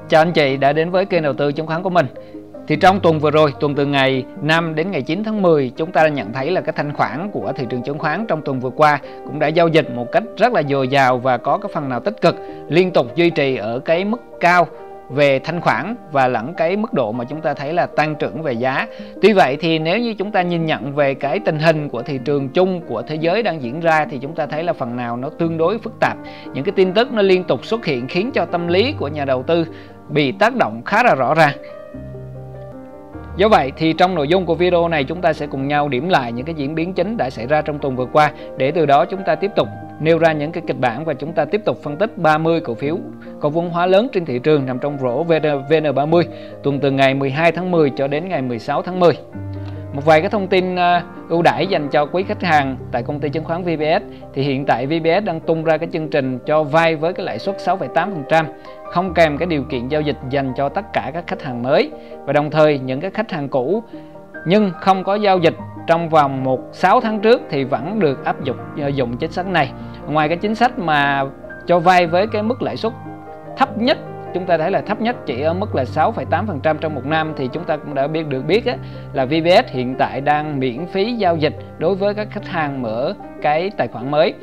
Chào anh chị đã đến với kênh đầu tư chứng khoán của mình. Thì trong tuần vừa rồi, tuần từ ngày 5 đến ngày 9 tháng 10, chúng ta đã nhận thấy là cái thanh khoản của thị trường chứng khoán trong tuần vừa qua cũng đã giao dịch một cách rất là dồi dào và có cái phần nào tích cực, liên tục duy trì ở cái mức cao về thanh khoản và lẫn cái mức độ mà chúng ta thấy là tăng trưởng về giá. Tuy vậy thì nếu như chúng ta nhìn nhận về cái tình hình của thị trường chung của thế giới đang diễn ra thì chúng ta thấy là phần nào nó tương đối phức tạp. Những cái tin tức nó liên tục xuất hiện khiến cho tâm lý của nhà đầu tư bị tác động khá là rõ ràng. Do vậy thì trong nội dung của video này chúng ta sẽ cùng nhau điểm lại những cái diễn biến chính đã xảy ra trong tuần vừa qua, để từ đó chúng ta tiếp tục nêu ra những cái kịch bản và chúng ta tiếp tục phân tích 30 cổ phiếu có vốn hóa lớn trên thị trường nằm trong rổ VN30 tuần từ ngày 12 tháng 10 cho đến ngày 16 tháng 10. Một vài cái thông tin ưu đãi dành cho quý khách hàng tại công ty chứng khoán VPS. Thì hiện tại VPS đang tung ra cái chương trình cho vay với cái lãi suất 6,8%, không kèm cái điều kiện giao dịch dành cho tất cả các khách hàng mới. Và đồng thời những cái khách hàng cũ nhưng không có giao dịch trong vòng 6 tháng trước thì vẫn được áp dụng chính sách này. Ngoài cái chính sách mà cho vay với cái mức lãi suất thấp nhất, chúng ta thấy là thấp nhất chỉ ở mức là 6,8% trong một năm, thì chúng ta cũng đã biết là VPS hiện tại đang miễn phí giao dịch đối với các khách hàng mở cái tài khoản mới.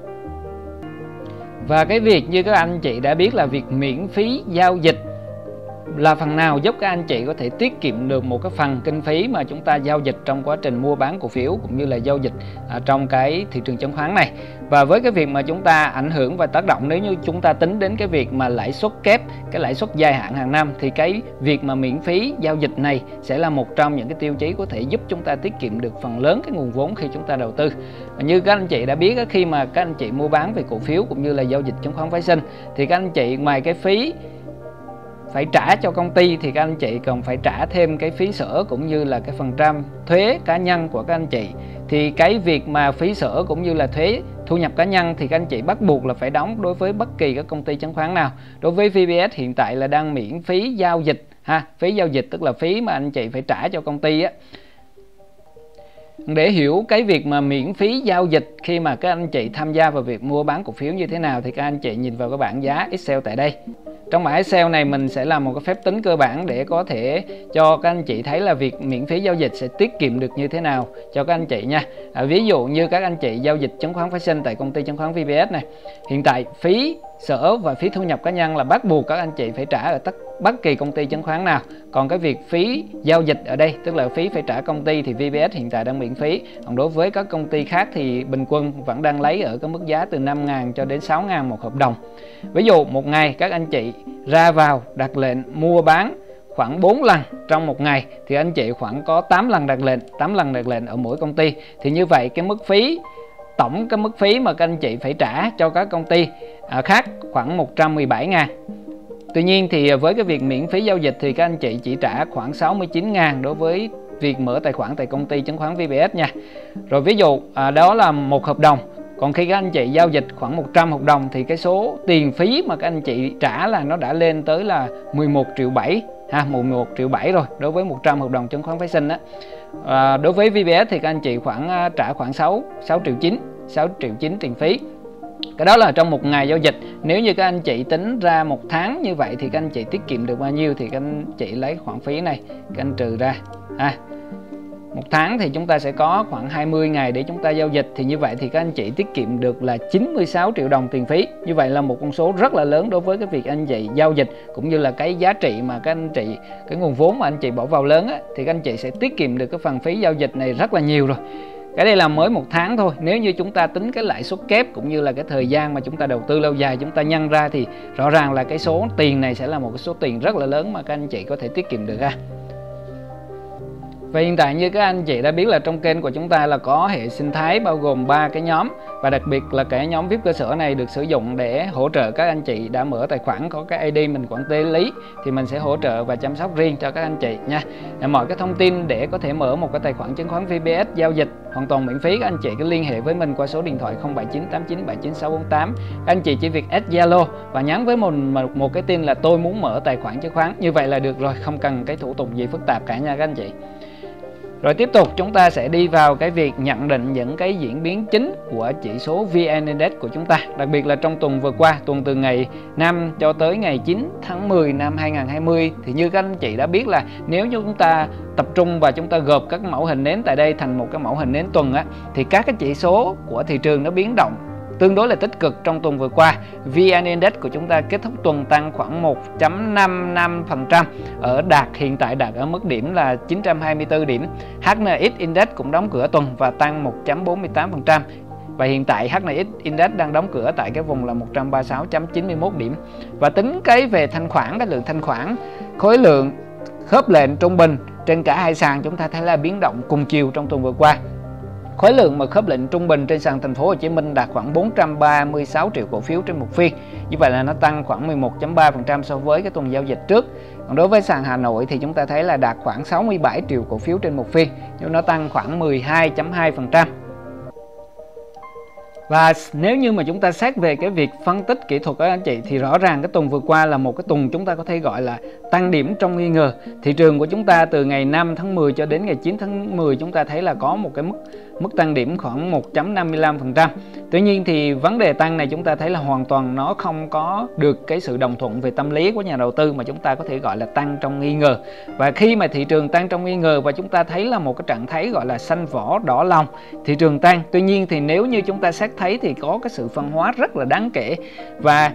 Và cái việc như các anh chị đã biết là việc miễn phí giao dịch là phần nào giúp các anh chị có thể tiết kiệm được một cái phần kinh phí mà chúng ta giao dịch trong quá trình mua bán cổ phiếu cũng như là giao dịch trong cái thị trường chứng khoán này. Và với cái việc mà chúng ta ảnh hưởng và tác động, nếu như chúng ta tính đến cái việc mà lãi suất kép, cái lãi suất dài hạn hàng năm, thì cái việc mà miễn phí giao dịch này sẽ là một trong những cái tiêu chí có thể giúp chúng ta tiết kiệm được phần lớn cái nguồn vốn khi chúng ta đầu tư. Và như các anh chị đã biết, khi mà các anh chị mua bán về cổ phiếu cũng như là giao dịch chứng khoán phái sinh thì các anh chị ngoài cái phí phải trả cho công ty thì các anh chị còn phải trả thêm cái phí sở cũng như là cái phần trăm thuế cá nhân của các anh chị. Thì cái việc mà phí sở cũng như là thuế thu nhập cá nhân thì các anh chị bắt buộc là phải đóng đối với bất kỳ các công ty chứng khoán nào. Đối với VPS hiện tại là đang miễn phí giao dịch phí giao dịch tức là phí mà anh chị phải trả cho công ty á. Để hiểu cái việc mà miễn phí giao dịch khi mà các anh chị tham gia vào việc mua bán cổ phiếu như thế nào thì các anh chị nhìn vào cái bảng giá Excel tại đây. Trong bảng Excel này mình sẽ làm một cái phép tính cơ bản để có thể cho các anh chị thấy là việc miễn phí giao dịch sẽ tiết kiệm được như thế nào cho các anh chị nha. Ví dụ như các anh chị giao dịch chứng khoán phái sinh tại công ty chứng khoán VPS này, hiện tại phí sở và phí thu nhập cá nhân là bắt buộc các anh chị phải trả ở bất kỳ công ty chứng khoán nào. Còn cái việc phí giao dịch ở đây tức là phí phải trả công ty thì VPS hiện tại đang miễn phí. Còn đối với các công ty khác thì bình quân vẫn đang lấy ở cái mức giá từ 5.000 cho đến 6.000 một hợp đồng. Ví dụ một ngày các anh chị ra vào đặt lệnh mua bán khoảng 4 lần trong một ngày thì anh chị khoảng có 8 lần đặt lệnh ở mỗi công ty. Thì như vậy cái mức phí tổng cái mức phí mà các anh chị phải trả cho các công ty khác khoảng 117.000. Tuy nhiên thì với cái việc miễn phí giao dịch thì các anh chị chỉ trả khoảng 69.000 đối với việc mở tài khoản tại công ty chứng khoán VPS nha. Rồi ví dụ đó là một hợp đồng. Còn khi các anh chị giao dịch khoảng 100 hợp đồng thì cái số tiền phí mà các anh chị trả là nó đã lên tới là 11,7 triệu 11,7 triệu rồi đối với 100 hợp đồng chứng khoán phái sinh á. Đối với VPS thì các anh chị trả khoảng 6 triệu 9 tiền phí. Cái đó là trong một ngày giao dịch. Nếu như các anh chị tính ra một tháng như vậy thì các anh chị tiết kiệm được bao nhiêu thì các anh chị lấy khoản phí này các anh trừ ra. Một tháng thì chúng ta sẽ có khoảng 20 ngày để chúng ta giao dịch, thì như vậy thì các anh chị tiết kiệm được là 96 triệu đồng tiền phí. Như vậy là một con số rất là lớn đối với cái việc anh chị giao dịch cũng như là cái giá trị mà các anh chị, cái nguồn vốn mà anh chị bỏ vào lớn á, thì các anh chị sẽ tiết kiệm được cái phần phí giao dịch này rất là nhiều rồi. Cái đây là mới một tháng thôi. Nếu như chúng ta tính cái lãi suất kép cũng như là cái thời gian mà chúng ta đầu tư lâu dài chúng ta nhân ra thì rõ ràng là cái số tiền này sẽ là một cái số tiền rất là lớn mà các anh chị có thể tiết kiệm được ra. Và hiện tại như các anh chị đã biết là trong kênh của chúng ta là có hệ sinh thái bao gồm 3 cái nhóm. Và đặc biệt là cái nhóm VIP cơ sở này được sử dụng để hỗ trợ các anh chị đã mở tài khoản có cái ID mình quản lý, thì mình sẽ hỗ trợ và chăm sóc riêng cho các anh chị nha. Mọi cái thông tin để có thể mở một cái tài khoản chứng khoán VPS giao dịch hoàn toàn miễn phí, các anh chị cứ liên hệ với mình qua số điện thoại 0798979648. Các anh chị chỉ việc add Zalo và nhắn với một cái tin là tôi muốn mở tài khoản chứng khoán, như vậy là được rồi, không cần cái thủ tục gì phức tạp cả nha các anh chị. Rồi tiếp tục chúng ta sẽ đi vào cái việc nhận định những cái diễn biến chính của chỉ số VN Index của chúng ta. Đặc biệt là trong tuần vừa qua, tuần từ ngày 5 cho tới ngày 9 tháng 10 năm 2020. Thì như các anh chị đã biết là nếu như chúng ta tập trung và chúng ta gộp các mẫu hình nến tại đây thành một cái mẫu hình nến tuần á, thì các cái chỉ số của thị trường nó biến động tương đối là tích cực trong tuần vừa qua. VN Index của chúng ta kết thúc tuần tăng khoảng 1.55%, hiện tại đạt ở mức điểm là 924 điểm. HNX Index cũng đóng cửa tuần và tăng 1.48%. Và hiện tại HNX Index đang đóng cửa tại cái vùng là 136.91 điểm. Và tính cái về thanh khoản, cái lượng thanh khoản, khối lượng khớp lệnh trung bình trên cả hai sàn chúng ta thấy là biến động cùng chiều trong tuần vừa qua. Khối lượng mà khớp lệnh trung bình trên sàn thành phố Hồ Chí Minh đạt khoảng 436 triệu cổ phiếu trên một phiên. Như vậy là nó tăng khoảng 11.3% so với cái tuần giao dịch trước. Còn đối với sàn Hà Nội thì chúng ta thấy là đạt khoảng 67 triệu cổ phiếu trên một phiên, nhưng nó tăng khoảng 12.2%. Và nếu như mà chúng ta xét về cái việc phân tích kỹ thuật đó anh chị, thì rõ ràng cái tuần vừa qua là một cái tuần chúng ta có thể gọi là tăng điểm trong nghi ngờ. Thị trường của chúng ta từ ngày 5 tháng 10 cho đến ngày 9 tháng 10 chúng ta thấy là có một cái mức tăng điểm khoảng 1.55%. Tuy nhiên thì vấn đề tăng này chúng ta thấy là hoàn toàn nó không có được cái sự đồng thuận về tâm lý của nhà đầu tư, mà chúng ta có thể gọi là tăng trong nghi ngờ. Và khi mà thị trường tăng trong nghi ngờ và chúng ta thấy là một cái trạng thái gọi là xanh vỏ đỏ lòng, thị trường tăng. Tuy nhiên thì nếu như chúng ta xét thấy thì có cái sự phân hóa rất là đáng kể, và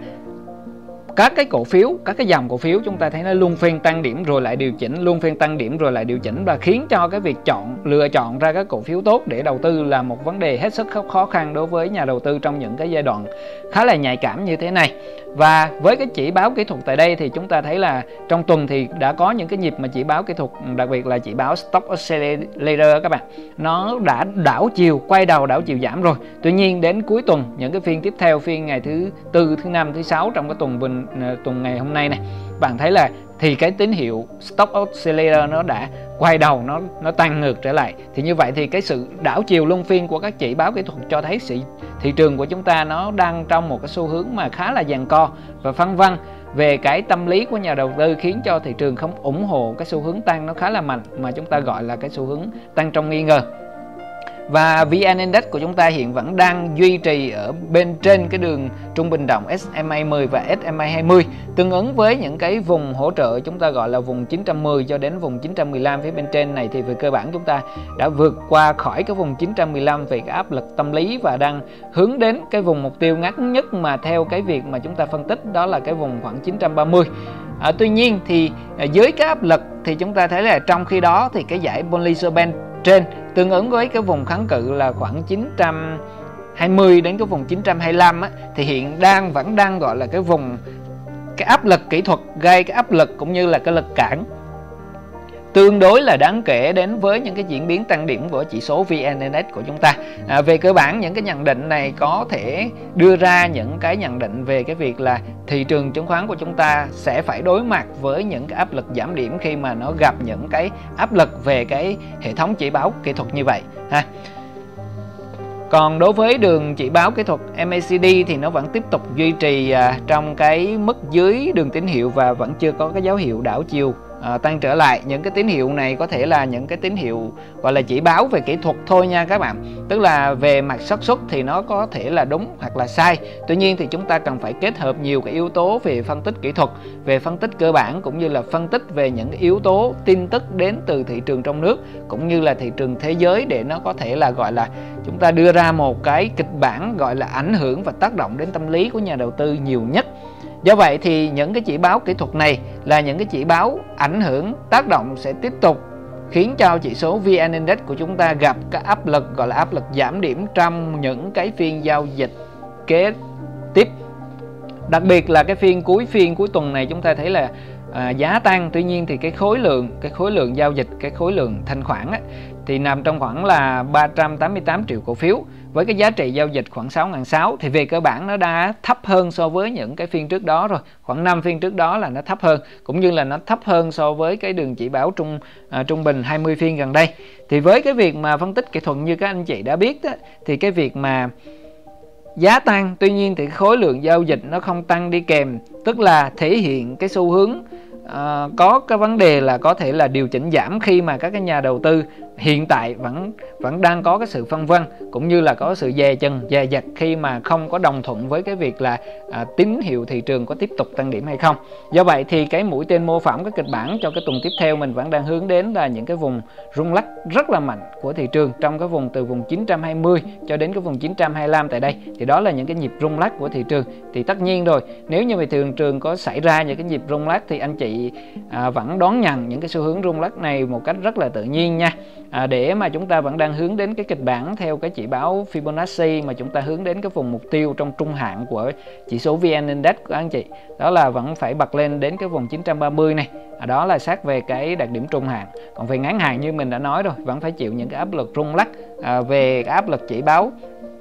các cái cổ phiếu, các cái dòng cổ phiếu chúng ta thấy nó luôn phiên tăng điểm rồi lại điều chỉnh, luôn phiên tăng điểm rồi lại điều chỉnh, và khiến cho cái việc lựa chọn ra các cổ phiếu tốt để đầu tư là một vấn đề hết sức khó khăn đối với nhà đầu tư trong những cái giai đoạn khá là nhạy cảm như thế này. Và với cái chỉ báo kỹ thuật tại đây thì chúng ta thấy là trong tuần thì đã có những cái nhịp mà chỉ báo kỹ thuật, đặc biệt là chỉ báo Stock Oscillator các bạn, nó đã đảo chiều, quay đầu đảo chiều giảm rồi. Tuy nhiên đến cuối tuần, những cái phiên tiếp theo, phiên ngày thứ tư, thứ năm, thứ sáu trong cái tuần ngày hôm nay này, bạn thấy là thì cái tín hiệu Stock Oscillator nó đã quay đầu, nó tăng ngược trở lại. Thì như vậy thì cái sự đảo chiều luân phiên của các chỉ báo kỹ thuật cho thấy thị trường của chúng ta nó đang trong một cái xu hướng mà khá là giằng co và phân vân về cái tâm lý của nhà đầu tư, khiến cho thị trường không ủng hộ cái xu hướng tăng nó khá là mạnh mà chúng ta gọi là cái xu hướng tăng trong nghi ngờ. Và VN Index của chúng ta hiện vẫn đang duy trì ở bên trên cái đường trung bình động SMA 10 và SMA 20, tương ứng với những cái vùng hỗ trợ chúng ta gọi là vùng 910 cho đến vùng 915 phía bên trên này. Thì về cơ bản chúng ta đã vượt qua khỏi cái vùng 915 về cái áp lực tâm lý và đang hướng đến cái vùng mục tiêu ngắn nhất mà theo cái việc mà chúng ta phân tích, đó là cái vùng khoảng 930. Tuy nhiên thì dưới cái áp lực thì chúng ta thấy là trong khi đó thì cái dải Bollinger Band trên tương ứng với cái vùng kháng cự là khoảng 920 đến cái vùng 925 á, thì hiện vẫn đang gọi là cái áp lực kỹ thuật, gây cái áp lực cũng như là cái lực cản tương đối là đáng kể đến với những cái diễn biến tăng điểm của chỉ số VN Index của chúng ta. Về cơ bản những cái nhận định này có thể đưa ra những cái nhận định về cái việc là thị trường chứng khoán của chúng ta sẽ phải đối mặt với những cái áp lực giảm điểm khi mà nó gặp những cái áp lực về cái hệ thống chỉ báo kỹ thuật như vậy ha. Còn đối với đường chỉ báo kỹ thuật MACD thì nó vẫn tiếp tục duy trì trong cái mức dưới đường tín hiệu và vẫn chưa có cái dấu hiệu đảo chiều tăng trở lại. Những cái tín hiệu này có thể là những cái tín hiệu gọi là chỉ báo về kỹ thuật thôi nha các bạn. Tức là về mặt xác suất thì nó có thể là đúng hoặc là sai. Tuy nhiên thì chúng ta cần phải kết hợp nhiều cái yếu tố về phân tích kỹ thuật, về phân tích cơ bản, cũng như là phân tích về những cái yếu tố tin tức đến từ thị trường trong nước cũng như là thị trường thế giới, để nó có thể là gọi là chúng ta đưa ra một cái kịch bản gọi là ảnh hưởng và tác động đến tâm lý của nhà đầu tư nhiều nhất. Do vậy thì những cái chỉ báo kỹ thuật này là những cái chỉ báo ảnh hưởng, tác động sẽ tiếp tục khiến cho chỉ số VN Index của chúng ta gặp cái áp lực gọi là áp lực giảm điểm trong những cái phiên giao dịch kế tiếp. Đặc biệt là cái phiên cuối tuần này chúng ta thấy là giá tăng, tuy nhiên thì cái khối lượng giao dịch, cái khối lượng thanh khoản á, thì nằm trong khoảng là 388 triệu cổ phiếu với cái giá trị giao dịch khoảng 6.600, thì về cơ bản nó đã thấp hơn so với những cái phiên trước đó rồi, khoảng 5 phiên trước đó là nó thấp hơn, cũng như là nó thấp hơn so với cái đường chỉ báo trung bình 20 phiên gần đây. Thì với cái việc mà phân tích kỹ thuật như các anh chị đã biết đó, thì cái việc mà giá tăng, tuy nhiên thì khối lượng giao dịch nó không tăng đi kèm, tức là thể hiện cái xu hướng có cái vấn đề là có thể là điều chỉnh giảm khi mà các cái nhà đầu tư hiện tại vẫn đang có cái sự phân vân cũng như là có sự dè chừng dè dặt khi mà không có đồng thuận với cái việc là tín hiệu thị trường có tiếp tục tăng điểm hay không. Do vậy thì cái mũi tên mô phỏng cái kịch bản cho cái tuần tiếp theo mình vẫn đang hướng đến là những cái vùng rung lắc rất là mạnh của thị trường trong cái vùng từ vùng 920 cho đến cái vùng 925 tại đây. Thì đó là những cái nhịp rung lắc của thị trường. Thì tất nhiên rồi, nếu như mà thị trường có xảy ra những cái nhịp rung lắc thì anh chị vẫn đón nhận những cái xu hướng rung lắc này một cách rất là tự nhiên nha. Để mà chúng ta vẫn đang hướng đến cái kịch bản theo cái chỉ báo Fibonacci, mà chúng ta hướng đến cái vùng mục tiêu trong trung hạn của chỉ số VN Index của anh chị, đó là vẫn phải bật lên đến cái vùng 930 này. Đó là sát về cái đặc điểm trung hạn. Còn về ngắn hạn như mình đã nói rồi, vẫn phải chịu những cái áp lực rung lắc về cái áp lực chỉ báo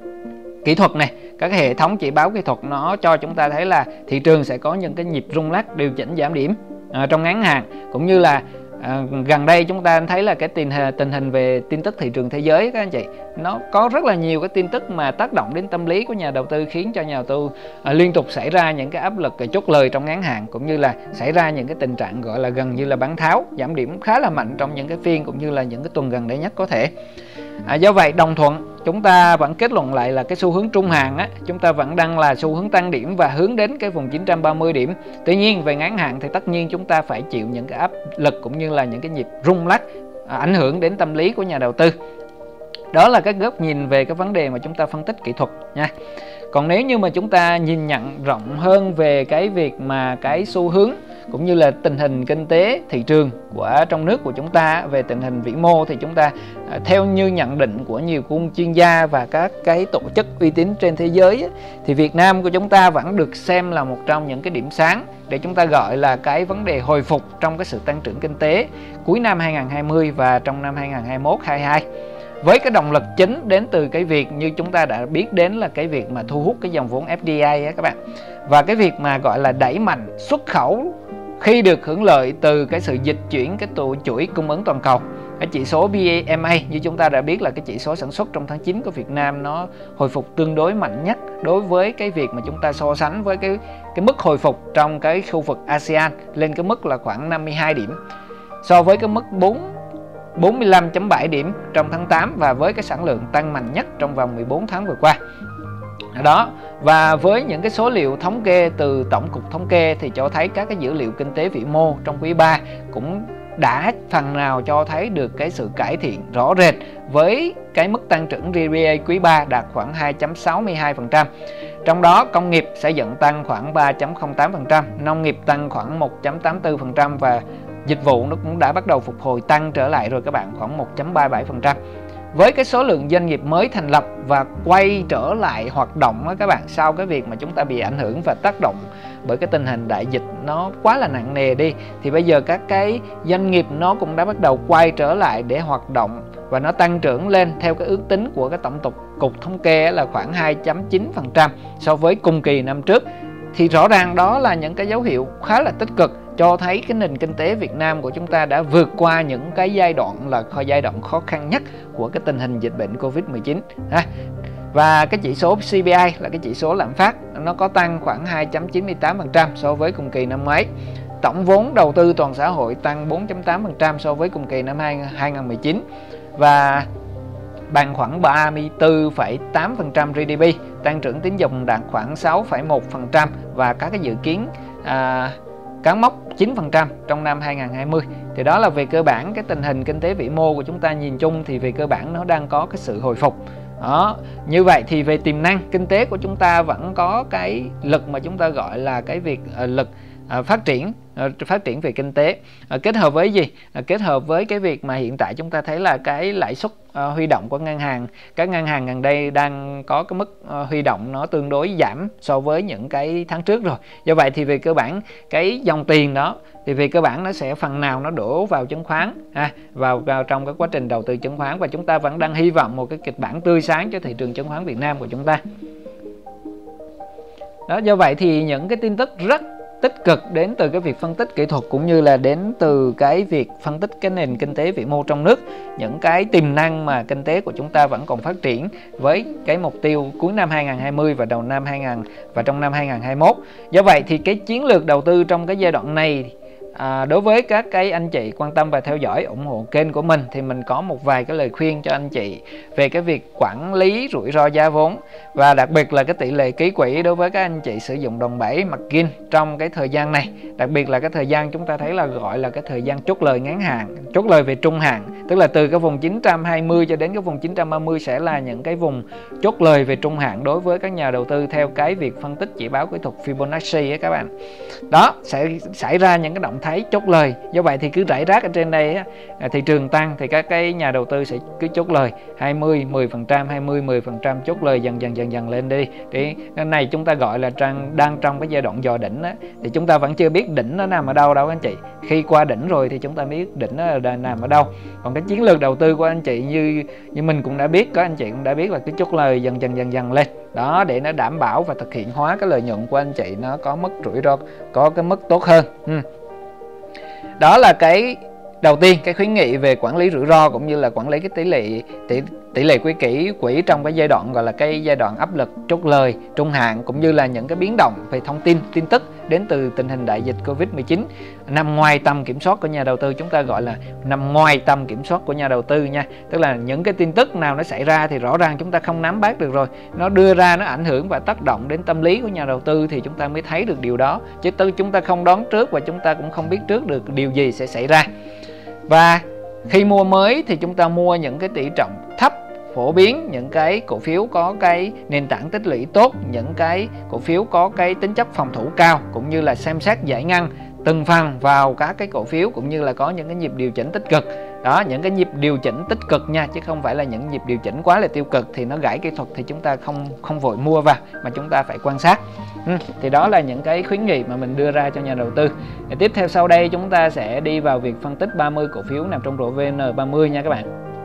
kỹ thuật này. Các hệ thống chỉ báo kỹ thuật nó cho chúng ta thấy là thị trường sẽ có những cái nhịp rung lắc điều chỉnh giảm điểm trong ngắn hạn, cũng như là gần đây chúng ta thấy là cái tình hình về tin tức thị trường thế giới các anh chị, nó có rất là nhiều cái tin tức mà tác động đến tâm lý của nhà đầu tư, khiến cho nhà đầu tư liên tục xảy ra những cái áp lực chốt lời trong ngắn hạn, cũng như là xảy ra những cái tình trạng gọi là gần như là bán tháo, giảm điểm khá là mạnh trong những cái phiên cũng như là những cái tuần gần đây nhất có thể. Do vậy đồng thuận chúng ta vẫn kết luận lại là cái xu hướng trung hạn chúng ta vẫn đang là xu hướng tăng điểm và hướng đến cái vùng 930 điểm. Tuy nhiên về ngắn hạn thì tất nhiên chúng ta phải chịu những cái áp lực cũng như là những cái nhịp rung lắc ảnh hưởng đến tâm lý của nhà đầu tư. Đó là cái góc nhìn về cái vấn đề mà chúng ta phân tích kỹ thuật nha. Còn nếu như mà chúng ta nhìn nhận rộng hơn về cái việc mà cái xu hướng cũng như là tình hình kinh tế thị trường của trong nước của chúng ta, về tình hình vĩ mô, thì chúng ta theo như nhận định của nhiều chuyên gia và các cái tổ chức uy tín trên thế giới thì Việt Nam của chúng ta vẫn được xem là một trong những cái điểm sáng để chúng ta gọi là cái vấn đề hồi phục trong cái sự tăng trưởng kinh tế cuối năm 2020 và trong năm 2021-22. Với cái động lực chính đến từ cái việc như chúng ta đã biết đến là cái việc mà thu hút cái dòng vốn FDI các bạn, và cái việc mà gọi là đẩy mạnh xuất khẩu khi được hưởng lợi từ cái sự dịch chuyển cái chuỗi cung ứng toàn cầu. Cái chỉ số PMI như chúng ta đã biết là cái chỉ số sản xuất trong tháng 9 của Việt Nam nó hồi phục tương đối mạnh nhất đối với cái việc mà chúng ta so sánh với cái mức hồi phục trong cái khu vực ASEAN, lên cái mức là khoảng 52 điểm so với cái mức 45.7 điểm trong tháng 8, và với cái sản lượng tăng mạnh nhất trong vòng 14 tháng vừa qua. Đó, và với những cái số liệu thống kê từ Tổng cục Thống kê thì cho thấy các cái dữ liệu kinh tế vĩ mô trong quý 3 cũng đã phần nào cho thấy được cái sự cải thiện rõ rệt, với cái mức tăng trưởng GDP quý 3 đạt khoảng 2.62%. Trong đó công nghiệp xây dựng tăng khoảng 3.08%, nông nghiệp tăng khoảng 1.84% và dịch vụ nó cũng đã bắt đầu phục hồi tăng trở lại rồi các bạn, khoảng 1.37%. Với cái số lượng doanh nghiệp mới thành lập và quay trở lại hoạt động đó các bạn, sau cái việc mà chúng ta bị ảnh hưởng và tác động bởi cái tình hình đại dịch nó quá là nặng nề đi, thì bây giờ các cái doanh nghiệp nó cũng đã bắt đầu quay trở lại để hoạt động, và nó tăng trưởng lên theo cái ước tính của cái Tổng cục Thống kê là khoảng 2.9% so với cùng kỳ năm trước. Thì rõ ràng đó là những cái dấu hiệu khá là tích cực, cho thấy cái nền kinh tế Việt Nam của chúng ta đã vượt qua những cái giai đoạn khó khăn nhất của cái tình hình dịch bệnh Covid-19. Và cái chỉ số CPI là cái chỉ số lạm phát, nó có tăng khoảng 2.98% so với cùng kỳ năm ngoái. Tổng vốn đầu tư toàn xã hội tăng 4.8% so với cùng kỳ năm 2019 và bằng khoảng 34,8% GDP, tăng trưởng tín dụng đạt khoảng 6,1% và các cái dự kiến cán mốc 9% trong năm 2020. Thì đó là về cơ bản cái tình hình kinh tế vĩ mô của chúng ta nhìn chung thì về cơ bản nó đang có cái sự hồi phục. Đó, như vậy thì về tiềm năng kinh tế của chúng ta vẫn có cái lực mà chúng ta gọi là cái việc lực phát triển về kinh tế. Kết hợp với gì? Kết hợp với cái việc mà hiện tại chúng ta thấy là cái lãi suất huy động của ngân hàng, các ngân hàng gần đây đang có cái mức huy động nó tương đối giảm so với những cái tháng trước rồi. Do vậy thì về cơ bản cái dòng tiền đó thì về cơ bản nó sẽ phần nào nó đổ vào chứng khoán, vào trong cái quá trình đầu tư chứng khoán, và chúng ta vẫn đang hy vọng một cái kịch bản tươi sáng cho thị trường chứng khoán Việt Nam của chúng ta. Đó, do vậy thì những cái tin tức rất tích cực đến từ cái việc phân tích kỹ thuật cũng như là đến từ cái việc phân tích cái nền kinh tế vĩ mô trong nước, những cái tiềm năng mà kinh tế của chúng ta vẫn còn phát triển với cái mục tiêu cuối năm 2020 và đầu năm 2000 và trong năm 2021. Do vậy thì cái chiến lược đầu tư trong cái giai đoạn này đối với các cái anh chị quan tâm và theo dõi ủng hộ kênh của mình thì mình có một vài cái lời khuyên cho anh chị về cái việc quản lý rủi ro giá vốn, và đặc biệt là cái tỷ lệ ký quỹ đối với các anh chị sử dụng đòn bẩy margin trong cái thời gian này. Đặc biệt là cái thời gian chúng ta thấy là gọi là cái thời gian chốt lời ngắn hạn, chốt lời về trung hạn, tức là từ cái vùng 920 cho đến cái vùng 930 sẽ là những cái vùng chốt lời về trung hạn đối với các nhà đầu tư theo cái việc phân tích chỉ báo kỹ thuật Fibonacci ấy các bạn. Đó, sẽ xảy ra những cái động thái chốt lời. Do vậy thì cứ rải rác ở trên đây á, thị trường tăng thì các cái nhà đầu tư sẽ cứ chốt lời 20, 10%, 20, 10% chốt lời dần lên đi. Thì cái này chúng ta gọi là đang trong cái giai đoạn dò đỉnh á, thì chúng ta vẫn chưa biết đỉnh nó nằm ở đâu anh chị. Khi qua đỉnh rồi thì chúng ta biết đỉnh nó nằm ở đâu. Còn cái chiến lược đầu tư của anh chị như mình cũng đã biết, có anh chị cũng đã biết là cái chốt lời dần lên. Đó, để nó đảm bảo và thực hiện hóa cái lợi nhuận của anh chị nó có mức rủi ro, có cái mức tốt hơn. Đó là cái đầu tiên, cái khuyến nghị về quản lý rủi ro cũng như là quản lý cái tỷ lệ quỹ trong cái giai đoạn gọi là cái giai đoạn áp lực chốt lời trung hạn, cũng như là những cái biến động về thông tin tức đến từ tình hình đại dịch Covid-19 nằm ngoài tầm kiểm soát của nhà đầu tư. Chúng ta gọi là nằm ngoài tầm kiểm soát của nhà đầu tư nha. Tức là những cái tin tức nào nó xảy ra thì rõ ràng chúng ta không nắm bắt được rồi, nó đưa ra nó ảnh hưởng và tác động đến tâm lý của nhà đầu tư thì chúng ta mới thấy được điều đó, chứ chúng ta không đoán trước và chúng ta cũng không biết trước được điều gì sẽ xảy ra. Và khi mua mới thì chúng ta mua những cái tỷ trọng thấp, phổ biến những cái cổ phiếu có cái nền tảng tích lũy tốt, những cái cổ phiếu có cái tính chất phòng thủ cao, cũng như là xem xét giải ngân từng phần vào các cái cổ phiếu, cũng như là có những cái nhịp điều chỉnh tích cực. Đó, những cái nhịp điều chỉnh tích cực nha, chứ không phải là những nhịp điều chỉnh quá là tiêu cực thì nó gãy kỹ thuật thì chúng ta không vội mua vào, mà chúng ta phải quan sát. Thì đó là những cái khuyến nghị mà mình đưa ra cho nhà đầu tư. Thì tiếp theo sau đây chúng ta sẽ đi vào việc phân tích 30 cổ phiếu nằm trong rổ VN30 nha các bạn.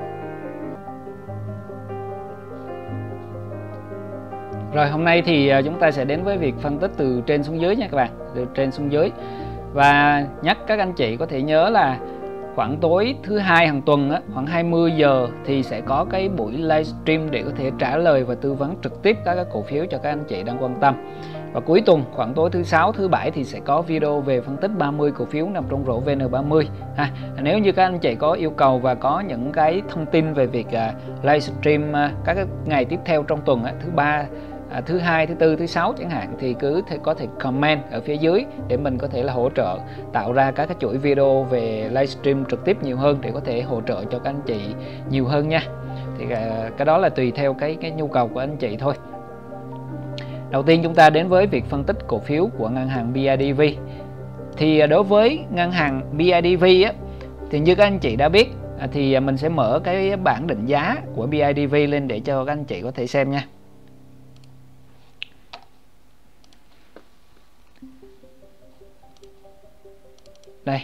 Rồi, hôm nay thì chúng ta sẽ đến với việc phân tích từ trên xuống dưới nha các bạn, từ trên xuống dưới. Và nhắc các anh chị có thể nhớ là khoảng tối thứ hai hàng tuần á, khoảng 20 giờ thì sẽ có cái buổi livestream để có thể trả lời và tư vấn trực tiếp các cái cổ phiếu cho các anh chị đang quan tâm. Và cuối tuần khoảng tối thứ sáu, thứ bảy thì sẽ có video về phân tích 30 cổ phiếu nằm trong rổ VN30 ha. Nếu như các anh chị có yêu cầu và có những cái thông tin về việc livestream các cái ngày tiếp theo trong tuần á, thứ ba, thứ hai, thứ tư, thứ sáu chẳng hạn, thì cứ có thể comment ở phía dưới để mình có thể là hỗ trợ tạo ra các cái chuỗi video về livestream trực tiếp nhiều hơn để có thể hỗ trợ cho các anh chị nhiều hơn nha. Thì cái đó là tùy theo cái nhu cầu của anh chị thôi. Đầu tiên chúng ta đến với việc phân tích cổ phiếu của ngân hàng BIDV. Thì đối với ngân hàng BIDV á, thì như các anh chị đã biết thì mình sẽ mở cái bảng định giá của BIDV lên để cho các anh chị có thể xem nha. Đây.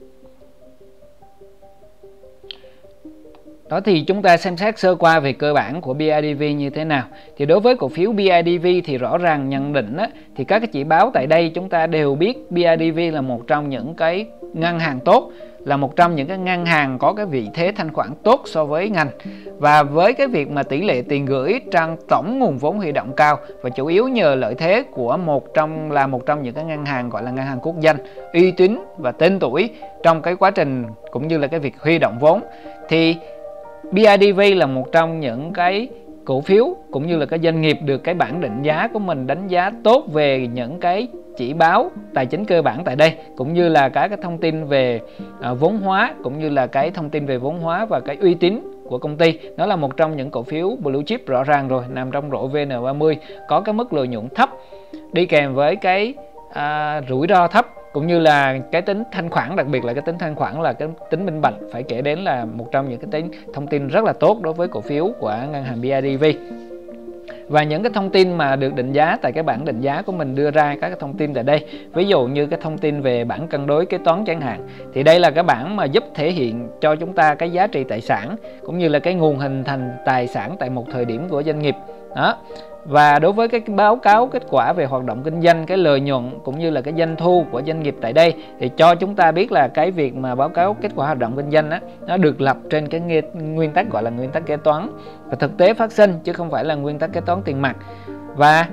Đó, thì chúng ta xem xét sơ qua về cơ bản của BIDV như thế nào. Thì đối với cổ phiếu BIDV thì rõ ràng nhận định á, thì các cái chỉ báo tại đây chúng ta đều biết BIDV là một trong những cái ngân hàng tốt, là một trong những cái ngân hàng có cái vị thế thanh khoản tốt so với ngành. Và với cái việc mà tỷ lệ tiền gửi trong tổng nguồn vốn huy động cao, và chủ yếu nhờ lợi thế của một trong những cái ngân hàng gọi là ngân hàng quốc doanh, uy tín và tên tuổi trong cái quá trình cũng như là cái việc huy động vốn, thì BIDV là một trong những cái cổ phiếu cũng như là cái doanh nghiệp được cái bảng định giá của mình đánh giá tốt về những cái chỉ báo tài chính cơ bản tại đây, cũng như là các cái thông tin về vốn hóa, cũng như là cái thông tin về vốn hóa và cái uy tín của công ty. Nó là một trong những cổ phiếu blue chip rõ ràng rồi, nằm trong rổ VN30, có cái mức lợi nhuận thấp đi kèm với cái rủi ro thấp, cũng như là cái tính thanh khoản, đặc biệt là cái tính thanh khoản là cái tính minh bạch, phải kể đến là một trong những cái tính thông tin rất là tốt đối với cổ phiếu của ngân hàng BIDV. Và những cái thông tin mà được định giá tại cái bảng định giá của mình đưa ra các cái thông tin tại đây, ví dụ như cái thông tin về bảng cân đối kế toán chẳng hạn, thì đây là cái bảng mà giúp thể hiện cho chúng ta cái giá trị tài sản cũng như là cái nguồn hình thành tài sản tại một thời điểm của doanh nghiệp đó. Và đối với cái báo cáo kết quả về hoạt động kinh doanh, cái lợi nhuận cũng như là cái doanh thu của doanh nghiệp tại đây, thì cho chúng ta biết là cái việc mà báo cáo kết quả hoạt động kinh doanh á, nó được lập trên cái nguyên tắc gọi là nguyên tắc kế toán và thực tế phát sinh, chứ không phải là nguyên tắc kế toán tiền mặt. Và